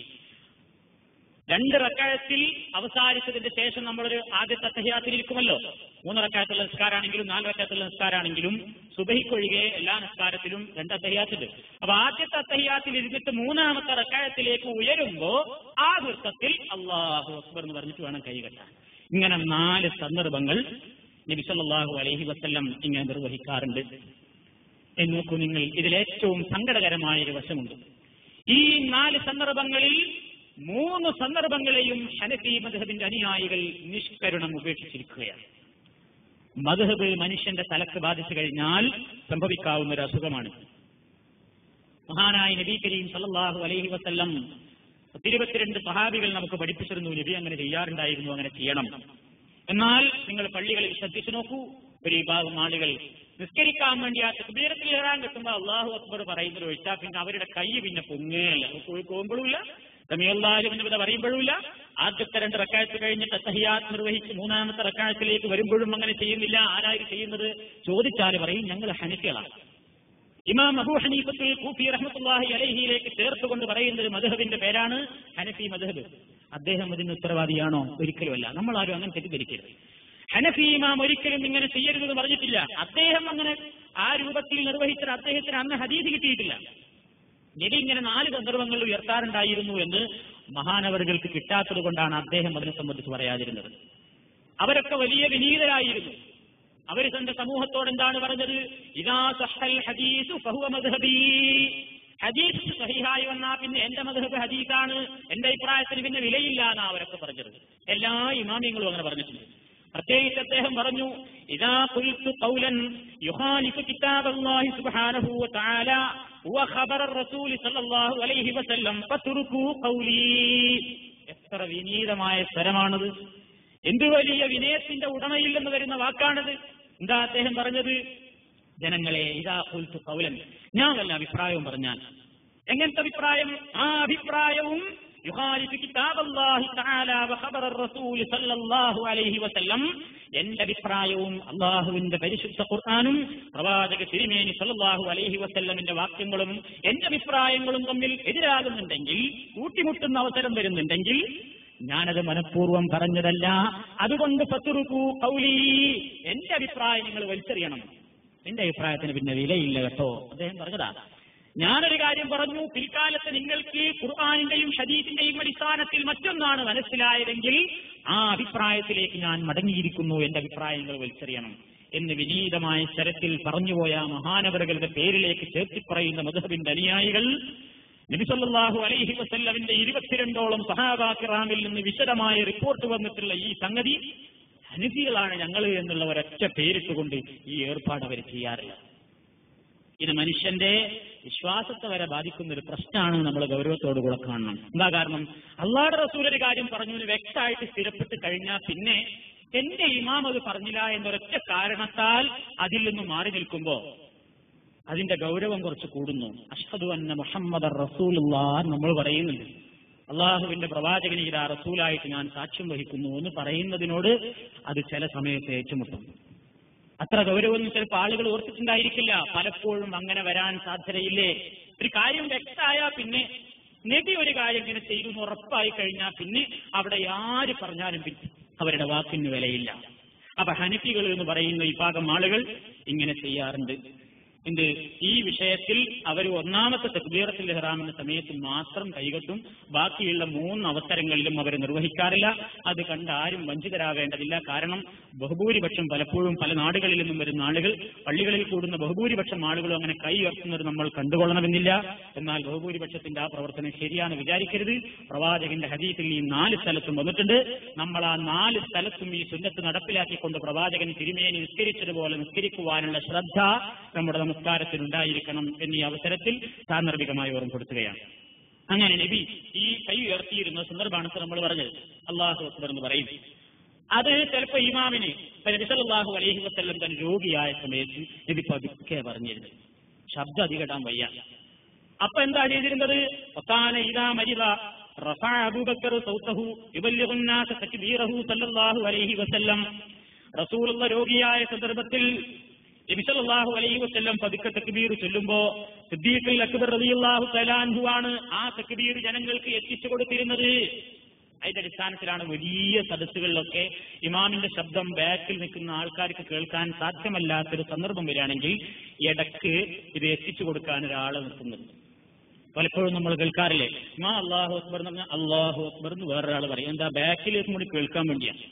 രണ്ട് റക്അത്തിൽ അവസാനിച്ചതിന്റെ ശേഷം നമ്മളൊരു ആദ്യത്തെ തഹിയ്യാത്തിൽ ഇരിക്കുമല്ലോ. മൂന്ന് റക്അത്തുള്ള നിസ്കാരാണെങ്കിലും നാല് റക്അത്തുള്ള നിസ്കാരാണെങ്കിലും സുബഹിക്കൊഴികെ എല്ലാ നിസ്കാരത്തിലും രണ്ട് തഹിയ്യാത്തുണ്ട്. അപ്പൊ ആദ്യത്തെ തഹിയ്യാത്തിൽ ഇരുന്നിട്ട് മൂന്നാമത്തെ റക്അത്തിലേക്ക് ഉയരുമ്പോ ആ വൃത്തത്തിൽ അല്ലാഹു അക്ബർ എന്ന് പറഞ്ഞിട്ട് വേണം കൈകെട്ടാൻ. ഇങ്ങനെ നാല് സന്ദർഭങ്ങൾ നബി സല്ലല്ലാഹു അലൈഹി വസല്ലം ഇങ്ങനെ നിർവഹിക്കാറുണ്ട്. എന്ന് നോക്കൂ നിങ്ങൾ, ഇതിലേറ്റവും സങ്കടകരമായ ഒരു വശമുണ്ട്. ഈ നാല് സന്ദർഭങ്ങളിൽ മൂന്ന് സന്ദർഭങ്ങളെയും ഹനഫി മദ്ഹബിന്റെ അനുയായികൾ നിഷ്കരുണം ഉപേക്ഷിച്ചിരിക്കുകയാണ്. മദ്ഹബ് മനുഷ്യന്റെ തലക്ക് ബാധിച്ചു കഴിഞ്ഞാൽ സംഭവിക്കാവുന്ന ഒരു അസുഖമാണ്. മഹാനായ നബി കരീം സല്ലല്ലാഹു അലൈഹി വസല്ലം പത്തിരുപത്തിരണ്ട് സഹാബികൾ നമുക്ക് പഠിപ്പിച്ചിരുന്നു. നബി അങ്ങനെ ചെയ്യാറുണ്ടായിരുന്നു, അങ്ങനെ ചെയ്യണം. എന്നാൽ നിങ്ങൾ പള്ളികളിൽ ശ്രദ്ധിച്ചു നോക്കൂ, ഒരു വിഭാഗം ആളുകൾ നിസ്കരിക്കാൻ വേണ്ടി ആ തക്ബീറത്തിൽ ഇഹ്റാം കെട്ടുമ്പോൾ അല്ലാഹു അക്ബർ പറയുന്നത് ഒഴിച്ചാൽ പിന്നെ അവരുടെ കൈ പിന്നെ പൊങ്ങുകയല്ല, പോകുമ്പോഴുമില്ല, സമയല്ലാഹുവിനെ പറയുമ്പോഴുമില്ല. ആദ്യത്തെ രണ്ട് റക്അത്ത് കഴിഞ്ഞിട്ട് തഹിയ്യാത്ത് നിർവഹിച്ച് മൂന്നാമത്തെ റക്അത്തിലേക്ക് വരുമ്പോഴും അങ്ങനെ ചെയ്യുന്നില്ല. ആരായി ചെയ്യുന്നത് ചോദിച്ചാൽ പറയും ഞങ്ങൾ ഹനഫികളാണ്. ഇമാം അബൂ ഹനീഫത്തുൽ കൂഫി റഹ്മത്തുള്ളാഹി അലൈഹിയിലേക്ക് ചേർത്തുകൊണ്ട് പറയുന്നത് മദ്ഹബിന്റെ പേരാണ് ഹനഫി മദ്ഹബ്. അദ്ദേഹം അതിന് ഉത്തരവാദിയാണോ? ഒരിക്കലുമല്ല. നമ്മൾ ആരും അങ്ങനെ തെറ്റിദ്ധരിക്കരുത്. ഹനഫി ഇമാം ഒരിക്കലും ഇങ്ങനെ ചെയ്യരുതെന്ന് പറഞ്ഞിട്ടില്ല. അദ്ദേഹം അങ്ങനെ ആ രൂപത്തിൽ നിർവഹിച്ചത് അദ്ദേഹത്തിന് അന്ന് ഹദീസ് കിട്ടിയിട്ടില്ല. നബി ഇങ്ങനെ നാല് സന്ദർഭങ്ങൾ ഉയർത്താറുണ്ടായിരുന്നു എന്ന് മഹാനവറുകൾക്ക് കിട്ടാത്തത് കൊണ്ടാണ് അദ്ദേഹം അതിനെ സംബന്ധിച്ച് പറയാതിരുന്നത്. അവരൊക്കെ വലിയ വിനീതരായിരുന്നു. അവർ തന്റെ സമൂഹത്തോട് എന്താണ് പറഞ്ഞത്? ഇദാ സഹൽ ഹദീസു ഫഹുവ മദ്ഹബി. ഹദീസ് സഹിഹായി വന്നാൽ പിന്നെ എന്റെ മദ്ഹബ് ഹദീസാണ്, എന്റെ അഭിപ്രായത്തിന് പിന്നെ വിലയില്ല എന്നാ അവരൊക്കെ പറഞ്ഞത്. എല്ലാ ഇമാമിയങ്ങളും അങ്ങനെ പറഞ്ഞിട്ടുണ്ട്. പ്രത്യേകിച്ച് അദ്ദേഹം പറഞ്ഞു, ഇദാ ഖുൽതു ഖൗലൻ യുഖാലിഫു കിതാബല്ലാഹി സുബ്ഹാനഹു വ തആല വ ഖബറ റസൂൽ സല്ലല്ലാഹു അലൈഹി വസല്ലം ഫതുർകൂ ഖൗലി. എത്ര വിനീതമായ സ്വരമാണത്! എന്തു വലിയ വിനയത്തിന്റെ ഉടമയില്ലെന്ന് വരുന്ന വാക്കാണത്. എന്താ അദ്ദേഹം പറഞ്ഞത്? ജനങ്ങളെ, ഇദാ ഖുൽതു ഖൗലൻ, ഞാൻ വല്ല അഭിപ്രായവും പറഞ്ഞാൽ, എങ്ങനത്തെ അഭിപ്രായം? ആ അഭിപ്രായവും യുഖാലിഫു കിതാബല്ലാഹി തആല വ ഖബറ റസൂൽ സല്ലല്ലാഹു അലൈഹി വസല്ലം, എന്റെ അഭിപ്രായവും അല്ലാഹുവിന്റെ പരിശുദ്ധ ഖുർആനും പ്രവാചക തിരുമേനി സല്ലല്ലാഹു അലൈഹി വസല്ലമിന്റെ വാക്യങ്ങളും എന്റെ അഭിപ്രായങ്ങളും തമ്മിൽ എതിരാകുന്നുണ്ടെങ്കിൽ, കൂട്ടിമുട്ടുന്ന അവസരം വരുന്നുണ്ടെങ്കിൽ ഞാനത് മനഃപൂർവ്വം പറഞ്ഞതല്ല. അതുകൊണ്ട് ഫതുർകൂ ഖൗലി, എന്റെ അഭിപ്രായം നിങ്ങൾ വലിച്ചെറിയണം, എന്റെ അഭിപ്രായത്തിന് പിന്നെ വിലയില്ല കേട്ടോ. അദ്ദേഹം പറഞ്ഞതാ. ഞാനൊരു കാര്യം പറഞ്ഞു, പിൽക്കാലത്ത് നിങ്ങൾക്ക് ഖുർആനിന്റെയും ഹദീസിന്റെയും അടിസ്ഥാനത്തിൽ മറ്റൊന്നാണ് മനസ്സിലായതെങ്കിൽ ആ അഭിപ്രായത്തിലേക്ക് ഞാൻ മടങ്ങിയിരിക്കുന്നു, എന്റെ അഭിപ്രായങ്ങൾ വലിച്ചെറിയണം എന്ന് വിനീതമായ സ്വരത്തിൽ പറഞ്ഞുപോയ മഹാനവറുകളുടെ പേരിലേക്ക് ചേർത്തിപ്പറയുന്ന മദ്ഹബിന്റെ അനുയായികൾ നബി സല്ലല്ലാഹു അലൈഹി വസല്ലമിന്റെ ഇരുപത്തിരണ്ടോളം സഹാബാ കിറാമിൽ നിന്ന് വിശദമായ റിപ്പോർട്ട് വന്നിട്ടുള്ള ഈ സംഗതി ഹനഫികളാണ് ഞങ്ങൾ എന്നുള്ള ഒരൊറ്റ പേരിട്ടുകൊണ്ട് ഈ ഏർപ്പാട് അവർ ചെയ്യാറില്ല. ഇത് മനുഷ്യന്റെ വിശ്വാസത്തെ വരെ ബാധിക്കുന്ന ഒരു പ്രശ്നമാണ്. നമ്മൾ ഗൗരവത്തോടുകൂടെ കാണണം. എന്താ കാരണം? അല്ലാഹുവിന്റെ റസൂൽ ഒരു കാര്യം പറഞ്ഞു വ്യക്തമായിട്ട് സ്ഥിരപ്പെട്ട് കഴിഞ്ഞാൽ പിന്നെ എന്റെ ഇമാം അത് പറഞ്ഞില്ല എന്നൊരൊറ്റ കാരണത്താൽ അതിൽ നിന്ന് മാറി നിൽക്കുമ്പോ അതിന്റെ ഗൗരവം കുറച്ച് കൂടുന്നു. അഷ്ഹദു അന്ന മുഹമ്മദർ റസൂലുള്ളാഹ് നമ്മൾ പറയുന്നുണ്ട്. അള്ളാഹുവിന്റെ പ്രവാചകനെ ഇതാ റസൂലായിട്ട് ഞാൻ സാക്ഷ്യം വഹിക്കുന്നു എന്ന് പറയുന്നതിനോട് അത് ചില സമയത്ത് ഏറ്റുമുട്ടും. അത്ര ഗൗരവമൊന്നും ചിലപ്പോൾ ആളുകൾ ഓർത്തിട്ടുണ്ടായിരിക്കില്ല. പലപ്പോഴും അങ്ങനെ വരാൻ സാധ്യതയില്ലേ? ഒരു കാര്യം വ്യക്തമായാൽ പിന്നെ നബി ഒരു കാര്യം ഇങ്ങനെ ചെയ്തു എന്ന് ഉറപ്പായി കഴിഞ്ഞാൽ പിന്നെ അവിടെ ആര് പറഞ്ഞാലും പിന്നെ അവരുടെ വാക്കിന് വിലയില്ല. അപ്പൊ ഹനഫികൾ എന്ന് പറയുന്ന വിഭാഗം ആളുകൾ ഇങ്ങനെ ചെയ്യാറുണ്ട്. എന്ത്? ഈ വിഷയത്തിൽ അവർ ഒന്നാമത്തെ തക്ബീറത്തുൽ ഇഹ്റാമിന്റെ സമയത്ത് മാത്രം കൈകെട്ടും, ബാക്കിയുള്ള മൂന്ന് അവസരങ്ങളിലും അവർ നിർവഹിക്കാറില്ല. അത് കണ്ട് ആരും വഞ്ചിതരാവേണ്ടതില്ല. കാരണം ബഹുഭൂരിപക്ഷം പലപ്പോഴും പല നാടുകളിൽ നിന്നും വരുന്ന ആളുകൾ, പള്ളികളിൽ കൂടുന്ന ബഹുഭൂരിപക്ഷം ആളുകളും അങ്ങനെ കൈ ഉയർത്തുന്നത് നമ്മൾ കണ്ടുകൊള്ളണമെന്നില്ല. എന്നാൽ ബഹുഭൂരിപക്ഷത്തിന്റെ ആ പ്രവർത്തനം ശരിയാണ് വിചാരിക്കരുത്. പ്രവാചകന്റെ ഹദീസിൽ ഈ നാല് സ്ഥലത്തും വന്നിട്ടുണ്ട്. നമ്മൾ ആ നാല് സ്ഥലത്തും ഈ സുന്നത്ത് നടപ്പിലാക്കിക്കൊണ്ട് പ്രവാചകൻ തിരുമേനി നിസ്കരിച്ചതുപോലെ നിസ്കരിക്കുവാനുള്ള ശ്രദ്ധ നമ്മുടെ നമസ്കാരത്തിനുണ്ടായിരിക്കണം എന്നീ അവസരത്തിൽ സാന്ദർഭികമായി ഓർമ്മപ്പെടുത്തുകയാണ്. അങ്ങനെ നബി ഈ കൈ ഉയർത്തിയിരുന്ന സന്ദർഭമാണ് നമ്മൾ പറഞ്ഞത്. അല്ലാഹു അക്ബർ എന്ന് പറയും. അത് ചിലപ്പോ ഇമാമിന് നബി സല്ലല്ലാഹു അലൈഹി വസല്ലം തന്നെ രോഗിയായ സമയത്ത് നബി പതുക്കെ പറഞ്ഞിരുന്നു, ശബ്ദം അധികടാൻ വയ്യ. അപ്പൊ എന്താ ചെയ്തിരുന്നത്? വകാന ഇദാ മരിദ റഫഅ അബൂബക്കർ സൗതഹു യുബല്ലിഗു الناس തക്ബീറഹു സല്ലല്ലാഹു അലൈഹി വസല്ലം. റസൂലുള്ള രോഗിയായ സന്ദർഭത്തിൽ നബി സല്ലല്ലാഹു അലൈഹി വസല്ലം പതുക്കെ തക്ബീർ ചൊല്ലുമ്പോ സിദ്ദീഖുൽ അക്ബർ റളിയല്ലാഹു തആല അൻഹു ആണ് ആ തക്ബീർ ജനങ്ങൾക്ക് എത്തിച്ചു കൊടുത്തിരുന്നത്. അതിന്റെ അടിസ്ഥാനത്തിലാണ് വലിയ സദസ്സുകളിലൊക്കെ ഇമാമിന്റെ ശബ്ദം ബാക്കിൽ നിൽക്കുന്ന ആൾക്കാർക്ക് കേൾക്കാൻ സാധ്യമല്ലാത്തൊരു സന്ദർഭം വരികയാണെങ്കിൽ ഇടയ്ക്ക് ഇത് എത്തിച്ചു കൊടുക്കാൻ ഒരാളെ നിർത്തുന്നത്. പലപ്പോഴും നമ്മൾ കേൾക്കാറില്ലേ, മാ അല്ലാഹു അക്ബർ എന്ന് പറഞ്ഞാൽ അല്ലാഹു അക്ബർ എന്ന് വേറൊരാൾ പറയും. എന്താ? ബാക്കിലേക്കും കൂടി കേൾക്കാൻ വേണ്ടിയാണ്.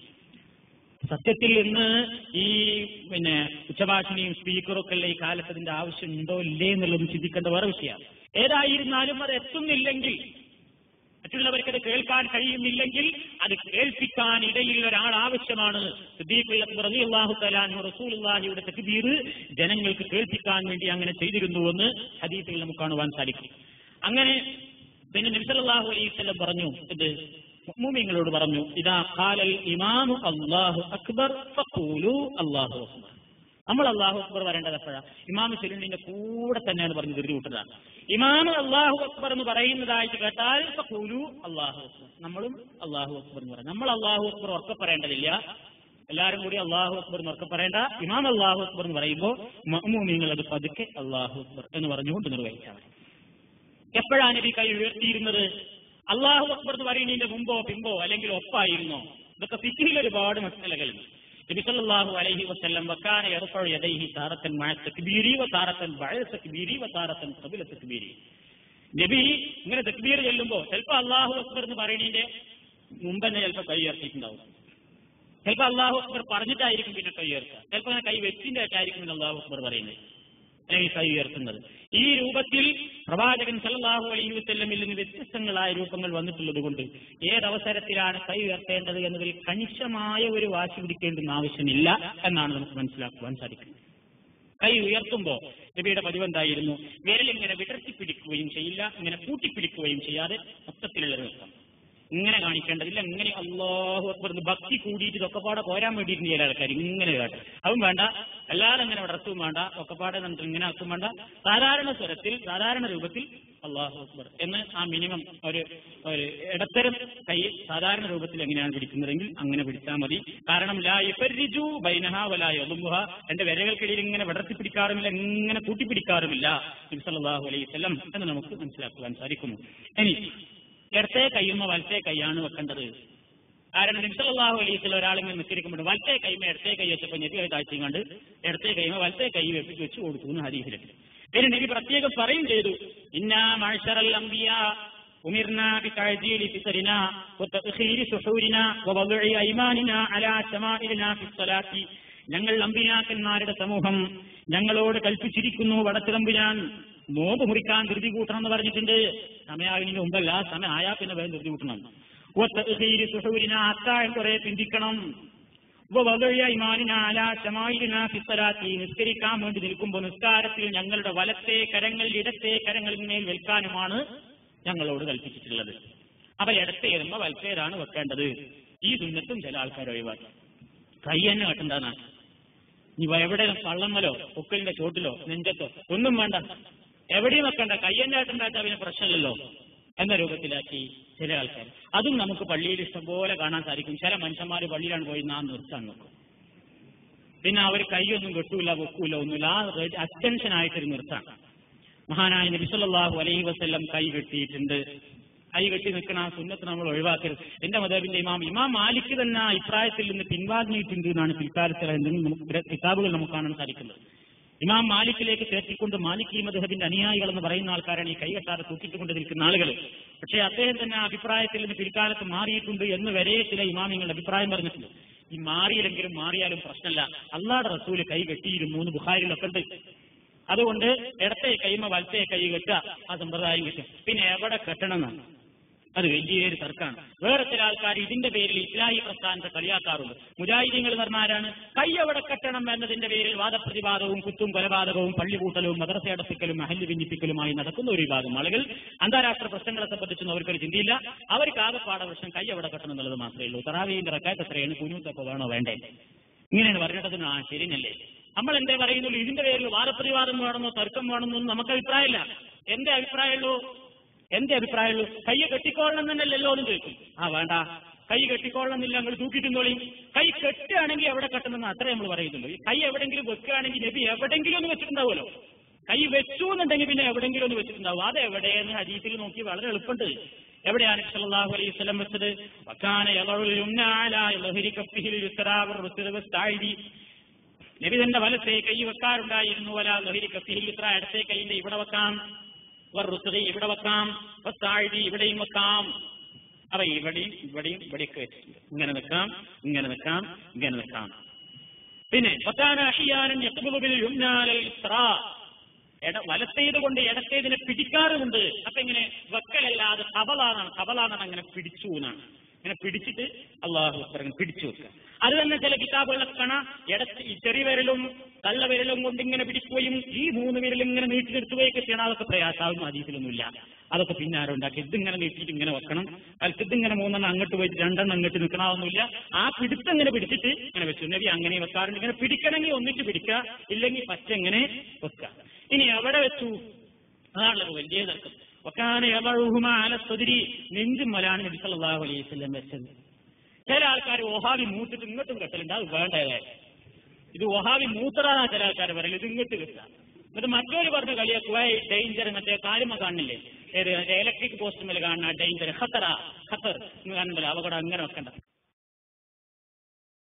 സത്യത്തിൽ ഇന്ന് ഈ പിന്നെ ഉച്ചഭാഷണിയും സ്പീക്കറും ഒക്കെ ഉള്ള ഈ കാലത്ത് അതിന്റെ ആവശ്യം ഉണ്ടോ ഇല്ലേ എന്നുള്ളതും ചിന്തിക്കേണ്ട വേറെ വിഷയമാണ്. ഏതായിരുന്നാലും അത് എത്തുന്നില്ലെങ്കിൽ മറ്റുള്ളവർക്കത് കേൾക്കാൻ കഴിയുന്നില്ലെങ്കിൽ അത് കേൾപ്പിക്കാൻ ഇടയിൽ ഒരാൾ ആവശ്യമാണ്. സിദ്ദീഖ് റളിയല്ലാഹു തആല അൻഹു റസൂലുള്ളാഹിയുടെ തക്ബീർ ജനങ്ങൾക്ക് കേൾപ്പിക്കാൻ വേണ്ടി അങ്ങനെ ചെയ്തിരുന്നുവെന്ന് ഹദീസിൽ നമുക്ക് കാണുവാൻ സാധിക്കും. അങ്ങനെ പിന്നെ നബി സല്ലല്ലാഹു അലൈഹി വസല്ലം പറഞ്ഞു, ഇത് മുഅ്മിനീങ്ങളോട് പറഞ്ഞു, ഇദാ ഖാലൽ ഇമാമു അല്ലാഹു അക്ബർ ഫഖൂലു അല്ലാഹു അക്ബർ. നമ്മൾ അല്ലാഹു അക്ബർ വരേണ്ടത് എപ്പോഴാണ്? ഇമാമ് ചെല്ലുന്നതിന്റെ കൂടെ തന്നെയാണ് പറഞ്ഞ് തിരിഞ്ഞു വിട്ടതാണ്. ഇമാമ് അല്ലാഹു അക്ബർ എന്ന് പറയുന്നതായിട്ട് കേട്ടാൽ ഫഖൂലു അല്ലാഹു അക്ബർ, നമ്മളും അല്ലാഹു അക്ബർ എന്ന് പറയാം. നമ്മൾ അല്ലാഹു അക്ബർ ഉറക്കെ പറയേണ്ടതില്ല, എല്ലാവരും കൂടി അല്ലാഹു അക്ബർ എന്ന് ഉറക്കെ പറയേണ്ട. ഇമാം അല്ലാഹു അക്ബർ എന്ന് പറയുമ്പോൾ മഅ്മൂമീങ്ങൾ അത് പതുക്കെ അല്ലാഹു അക്ബർ എന്ന് പറഞ്ഞുകൊണ്ട് നിർവഹിച്ചാൽ മതി. എപ്പോഴാണ് നബി കൈ ഉയർത്തിയിരുന്നത്? അല്ലാഹു അക്ബർ എന്ന് പറയുന്നതിന്റെ മുമ്പോ പിമ്പോ അല്ലെങ്കിൽ ഒപ്പായിരുന്നോ? ഇതൊക്കെ ഫിഖ്ഹിൽ ഒരുപാട് മസലകളുണ്ട്. നബി സല്ലല്ലാഹു അലൈഹി വസല്ലം വകാന യർഫഉ യദൈഹി താറത്തൻ മഅ തക്ബീരി വ താറത്തൻ ബഅദ തക്ബീരി വ താറത്തൻ ഖബല തക്ബീരി. നബി ഇങ്ങനെ തക്ബീർ ചെല്ലുമ്പോൾ ചിലപ്പോൾ അല്ലാഹു അക്ബർ എന്ന് പറയുന്നതിന്റെ മുമ്പ് തന്നെ ചിലപ്പോൾ കൈ ഉയർത്തിയിട്ടുണ്ടാവും. ചിലപ്പോൾ അല്ലാഹു അക്ബർ പറഞ്ഞിട്ടായിരിക്കും പിന്നെ കൈ ഉയർത്തുക. ചിലപ്പോൾ അങ്ങനെ കൈ വെച്ചിന്റെ ആയിട്ടായിരിക്കും പിന്നെ അല്ലാഹു അക്ബർ പറയുന്നത് അല്ലെങ്കിൽ കൈ ഉയർത്തുന്നത്. ഈ രൂപത്തിൽ പ്രവാചകൻ സല്ലല്ലാഹു അലൈഹി വസല്ലമിൽ നിന്ന് വ്യത്യസ്തങ്ങളായ രൂപങ്ങൾ വന്നിട്ടുള്ളത് കൊണ്ട് ഏതവസരത്തിലാണ് കൈ ഉയർത്തേണ്ടത് എന്നതിൽ കണിശമായ ഒരു വാശി പിടിക്കേണ്ടുന്ന ആവശ്യമില്ല എന്നാണ് നമുക്ക് മനസ്സിലാക്കുവാൻ സാധിക്കുന്നത്. കൈ ഉയർത്തുമ്പോൾ നബിയുടെ പതിവ് എന്തായിരുന്നു? വിരലിങ്ങനെ വിടർത്തിപ്പിടിക്കുകയും ചെയ്യില്ല, ഇങ്ങനെ കൂട്ടിപ്പിടിക്കുകയും ചെയ്യാതെ മൊത്തത്തിലുള്ള നൃത്തം ഇങ്ങനെ കാണിക്കേണ്ടതില്ല. ഇങ്ങനെ അല്ലാഹു അക്ബർ ഭക്തി കൂടിയിട്ട് ഒക്കെപ്പാടെ പോരാൻ വേണ്ടിയിട്ട് ചില ആൾക്കാർ ഇങ്ങനെ കാട്ടും. അതും വേണ്ട, എല്ലാവരും ഇങ്ങനെ വിടർത്തും വേണ്ട, ഒക്കെപ്പാടെ നമുക്ക് ഇങ്ങനെ ആക്കും വേണ്ട. സാധാരണ സ്വരത്തിൽ സാധാരണ രൂപത്തിൽ അല്ലാഹു അക്ബർ എന്ന് ആ മിനിമം ഒരു ഒരു ഇടത്തരം കൈ സാധാരണ രൂപത്തിൽ എങ്ങനെയാണ് പിടിക്കുന്നതെങ്കിൽ അങ്ങനെ പിടിച്ചാൽ മതി. കാരണം ലാ യുഫർരിജു ബൈനഹ വലാ യദുമുഹ, എന്റെ വിരകൾക്കിടയിൽ ഇങ്ങനെ വിടർത്തി പിടിക്കാറുമില്ല, ഇങ്ങനെ കൂട്ടിപ്പിടിക്കാറുമില്ല നബി സല്ലല്ലാഹു അലൈഹി വസല്ലം എന്ന് നമുക്ക് മനസ്സിലാക്കുവാൻ സാധിക്കുന്നു. ഇനി ഇടത്തെ കൈയുമ്മ വലത്തെ കൈയാണ് വെക്കേണ്ടത്. കാരണം നബി സല്ലല്ലാഹു അലൈഹി വസല്ലം ഒരാളിങ്ങനെ നിസ്കരിക്കുമ്പോൾ വലത്തെ കൈമ ഇടത്തെ കൈ വെച്ചപ്പോൾ നബി താഴ്ച കണ്ട് ഇടത്തെ കൈമ വലത്തെ കൈ വെപ്പിച്ച് വെച്ച് കൊടുത്തു എന്ന് ഹദീസിലുണ്ട്. പിന്നെ നബി പ്രത്യേകം പറയും ചെയ്തു, ഇന്നാ മഅ്ശറൽ അംബിയാ ഉമിർനാ ബിതഅജീലി ഫിത്രിനാ വതഅഖീരി സുഹൂരിനാ വവദ്ഇ അയ്മാനിനാ അലാ ശമാഇലിനാ ഫിസ്സലാത്തി. ഞങ്ങൾ അമ്പിയാക്കന്മാരുടെ സമൂഹം ഞങ്ങളോട് കൽപ്പിച്ചിരിക്കുന്നു വടത്തിറമ്പിനാൻ നോമ്പ് മുറിക്കാൻ ധൃതി കൂട്ടണം എന്ന് പറഞ്ഞിട്ടുണ്ട്. സമയമാകുന്നതിന് മുമ്പല്ല, സമയം ആയാ പിന്നെ വേഗം ധൃതി കൂട്ടണം. സുഹൂരിന അത്താഴം കുറെ പിന്തിക്കണം. നിസ്കരിക്കാൻ വേണ്ടി നിൽക്കുമ്പോൾ നിസ്കാരത്തിൽ ഞങ്ങളുടെ വലത്തെ കരങ്ങൾ ഇടത്തെ കരങ്ങളിന്മേൽ വെൽക്കാനുമാണ് ഞങ്ങളോട് കൽപ്പിച്ചിട്ടുള്ളത്. അപ്പൊ ഇടത്തേരുമ്പോ വലത്തേതാണ് വെക്കേണ്ടത്. ഈ സുന്നത്തും ചില ആൾക്കാർ ഒഴിവാക്കി. കൈ തന്നെ കെട്ടണ്ടാന്നാണ്. ഇനി എവിടെ പള്ളമ്മലോ പൊക്കലിന്റെ ചോട്ടിലോ നെഞ്ചത്തോ ഒന്നും വേണ്ട, എവിടെയും വെക്കണ്ട, കൈ തന്നെ കെട്ടണ്ടാച്ചാ പിന്നെ പ്രശ്നമില്ലല്ലോ എന്ന രൂപത്തിലാക്കി ചില ആൾക്കാർ. അതും നമുക്ക് പള്ളിയിൽ ഇഷ്ടംപോലെ കാണാൻ സാധിക്കും. ചില മനുഷ്യന്മാർ പള്ളിയിലാണ് പോയി നാം നിർത്താൻ നോക്കും. പിന്നെ അവർ കൈയൊന്നും കെട്ടൂല വെക്കൂല ഒന്നുമില്ല, ആ അറ്റൻഷൻ ആയിട്ടൊരു നിർത്താൻ. മഹാനായ നബി സല്ലല്ലാഹു അലൈഹി വസല്ലം കൈ കെട്ടിയിട്ടുണ്ട്. കൈ കെട്ടി നിൽക്കുന്ന ആ സുന്നത്ത് നമ്മൾ ഒഴിവാക്കരുത്. എന്റെ മദഹബിന്റെ ഇമാം ഇമാം മാലിക് തന്നെ ആ അഭിപ്രായത്തിൽ നിന്ന് പിൻവാങ്ങിയിട്ടുണ്ട് എന്നാണ് പിൽക്കാലത്തിലെ എന്തെങ്കിലും കിതാബുകൾ നമുക്ക് കാണാൻ സാധിക്കുന്നത്. ഇമാം മാലിക്കിലേക്ക് ചേർത്തിക്കൊണ്ട് മാലിക് ഈ മദ്ഹബിന്റെ അനുയായികൾ എന്ന് പറയുന്ന ആൾക്കാരാണ് ഈ കൈകെട്ടാതെ തൂക്കിട്ടുകൊണ്ട് നിൽക്കുന്ന ആളുകൾ. പക്ഷേ അദ്ദേഹം തന്നെ ആ അഭിപ്രായത്തിൽ നിന്ന് പിൽക്കാലത്ത് മാറിയിട്ടുണ്ട് എന്ന് വരെ ചില ഇമാമിങ്ങളുടെ അഭിപ്രായം പറഞ്ഞിട്ടുണ്ട്. ഈ മാറിയില്ലെങ്കിലും മാറിയാലും പ്രശ്നമല്ല, അള്ളാഹുവിന്റെ റസൂല് കൈ കെട്ടിയിരുന്നു എന്ന് ബുഖാരിയിലൊക്കെ ഉണ്ട്. അതുകൊണ്ട് ഇടത്തെ കൈമ വലത്തെ കൈ കെട്ടുക, ആ സമ്പ്രദായം കിട്ടും. പിന്നെ എവിടെ കെട്ടണം എന്നാണ് അത് വലിയൊരു തർക്കമാണ്. വേറെ ചില ആൾക്കാർ ഇതിന്റെ പേരിൽ ഇസ്ലാഹി പ്രസ്ഥാനത്തെ കളിയാക്കാറുണ്ട്. മുജാഹിദീങ്ങൾ പറഞ്ഞാരാണ് കൈ എവിടെ കെട്ടണം എന്നതിന്റെ പേരിൽ വാദപ്രതിവാദവും കുത്തും കൊലപാതകവും പള്ളികൂട്ടലും മദ്രസ അടപ്പിക്കലും അഹല്ല് ഭിന്നിപ്പിക്കലുമായി നടക്കുന്ന ഒരു വിഭാഗം ആളുകൾ. അന്താരാഷ്ട്ര പ്രശ്നങ്ങളെ സംബന്ധിച്ചൊന്നും അവർക്കൊരു ചിന്തയില്ല. അവർക്ക് ആകെപ്പാട പ്രശ്നം കൈ എവിടെ കെട്ടണം എന്നുള്ളത് മാത്രമേ ഉള്ളൂ. തറാവീന്റെ റക്കാത്ത് എത്രയാണ്, കുനൂത്തൊക്കെ വേണോ വേണ്ടേ, ഇങ്ങനെയാണ് പറഞ്ഞിട്ടതിന് ആ ശരിയല്ലേ. നമ്മൾ എന്തേ പറയുന്നുള്ളൂ, ഇതിന്റെ പേരിൽ വാദപ്രതിവാദം വേണമെന്നോ തർക്കം വേണമെന്നോ നമുക്ക് അഭിപ്രായമില്ല. എന്റെ അഭിപ്രായമുള്ളൂ എന്റെ അഭിപ്രായമുള്ളൂ കൈ കെട്ടിക്കോളണം തന്നെയല്ലോ എന്ന് ചോദിക്കും. ആ വേണ്ട, കൈ കെട്ടിക്കോളണമെന്നില്ല, നിങ്ങൾ തൂക്കിട്ടുന്നോളി. കൈ കെട്ടുകയാണെങ്കിൽ എവിടെ കെട്ടണമെന്ന് അത്രേ നമ്മൾ പറയുന്നുള്ളൂ. ഈ കൈ എവിടെങ്കിലും വെക്കുകയാണെങ്കിൽ നബി എവിടെങ്കിലും ഒന്ന് വെച്ചിട്ടുണ്ടാവുമല്ലോ. കൈ വെച്ചു എന്നുണ്ടെങ്കിൽ പിന്നെ എവിടെങ്കിലും ഒന്ന് വെച്ചിട്ടുണ്ടാവും. അത് എവിടെയെന്ന് ഹദീസിൽ നോക്കി വളരെ എളുപ്പമുണ്ട്. എവിടെയാണ് സല്ലല്ലാഹു അലൈഹി വസല്ലം വെച്ചത്? വകാന യളഉൽ യുംന അലാ ളഹരി കഫിഹിൽ യുസ്റാ വറുസ്റ വസ്തഈദി. നബി തന്റെ വലത്തെ കൈ വെക്കാറുണ്ടായിരുന്നു. വലാ ളഹരി കഫിഹിൽ യുസ്റാ, ഇടത്തെ കൈയിന്റെ ഇവിടെ വെക്കാം, വറുസ്റി ഇവിടെ വെക്കാം, വസ്തഈദി ഇവിടെയും വെക്കാം. അവ ഇവിടെയും ഇവിടെയും ഇവിടെയൊക്കെ വെച്ചിട്ടുണ്ട്. ഇങ്ങനെ നിൽക്കാം, ഇങ്ങനെ നിൽക്കാം, ഇങ്ങനെ നിൽക്കാം. പിന്നെ വകാന അഹ്യാനൻ യഖ്ബുദു ബിൽ യുംന അലൽ യുസ്റാ, ഇട വലത്തേത് കൊണ്ട് ഇടത്തേതിനെ പിടിക്കാറുമുണ്ട്. അപ്പൊ ഇങ്ങനെ വെക്കലല്ലാതെ കബലാണ് കബലാണ് അങ്ങനെ പിടിച്ചു എന്നാണ്. ഇങ്ങനെ പിടിച്ചിട്ട് അള്ളാഹു അക്ബർ പിടിച്ചു വെക്കുക. അത് തന്നെ ചില കിതാബുകളൊക്കെ കാണാം, ഇടത്ത് ഈ ചെറിയ വിരലും തള്ള വിരലും കൊണ്ട് ഇങ്ങനെ പിടിക്കുകയും ഈ മൂന്ന് വിരലും ഇങ്ങനെ നീട്ടി നിർത്തുകയൊക്കെ ചെയ്യണം. അതൊക്കെ പ്രയാസാവും ഹദീസിലൊന്നുമില്ല. അതൊക്കെ പിന്നെ ആരും ഉണ്ടാക്കി ഇതിങ്ങനെ നീട്ടിയിട്ട് ഇങ്ങനെ വെക്കണം. അതിൽ ഇതിങ്ങനെ മൂന്നെണ്ണം അങ്ങോട്ട് പോയിട്ട് രണ്ടെണ്ണം അങ്ങോട്ട് നിൽക്കണമെന്നില്ല. ആ പിടുത്തം ഇങ്ങനെ പിടിച്ചിട്ട് ഇങ്ങനെ വെച്ചു. നബി അങ്ങനെ വെക്കാറുണ്ട്. ഇങ്ങനെ പിടിക്കണമെങ്കിൽ ഒന്നിച്ച് പിടിക്കുക, ഇല്ലെങ്കിൽ പച്ച എങ്ങനെ വെക്കുക. ഇനി എവിടെ വെച്ചു അതാണല്ലോ വലിയ തർക്കം. വക്കാന യബഉഹുമ അല സദ്രി, നെഞ്ചുമ്മലാണ് നബി സല്ലല്ലാഹു അലൈഹി വസല്ലം വെച്ചത്. ചില ആൾക്കാർ വഹാബി മൂത്തിട്ട് ഇങ്ങോട്ടും കെട്ടലുണ്ട്. അത് വേണ്ടേ, ഇത് വഹാബി മൂത്തറാ ചില ആൾക്കാർ പറയല്, ഇത് ഇങ്ങോട്ട് കെട്ടുക. എന്നിട്ട് മറ്റൊരു പറഞ്ഞ കളിയാക്കുക ഡേഞ്ചർ, മറ്റേ കാലുമ കാണില്ലേ, ഇലക്ട്രിക് പോസ്റ്റ് മേലെ കാണുന്ന ഡേഞ്ചർ, ഖത്തറ ഖത്തർ എന്ന് കാണുന്നുണ്ടല്ലോ, അപകടം അങ്ങനെ വെക്കണ്ട.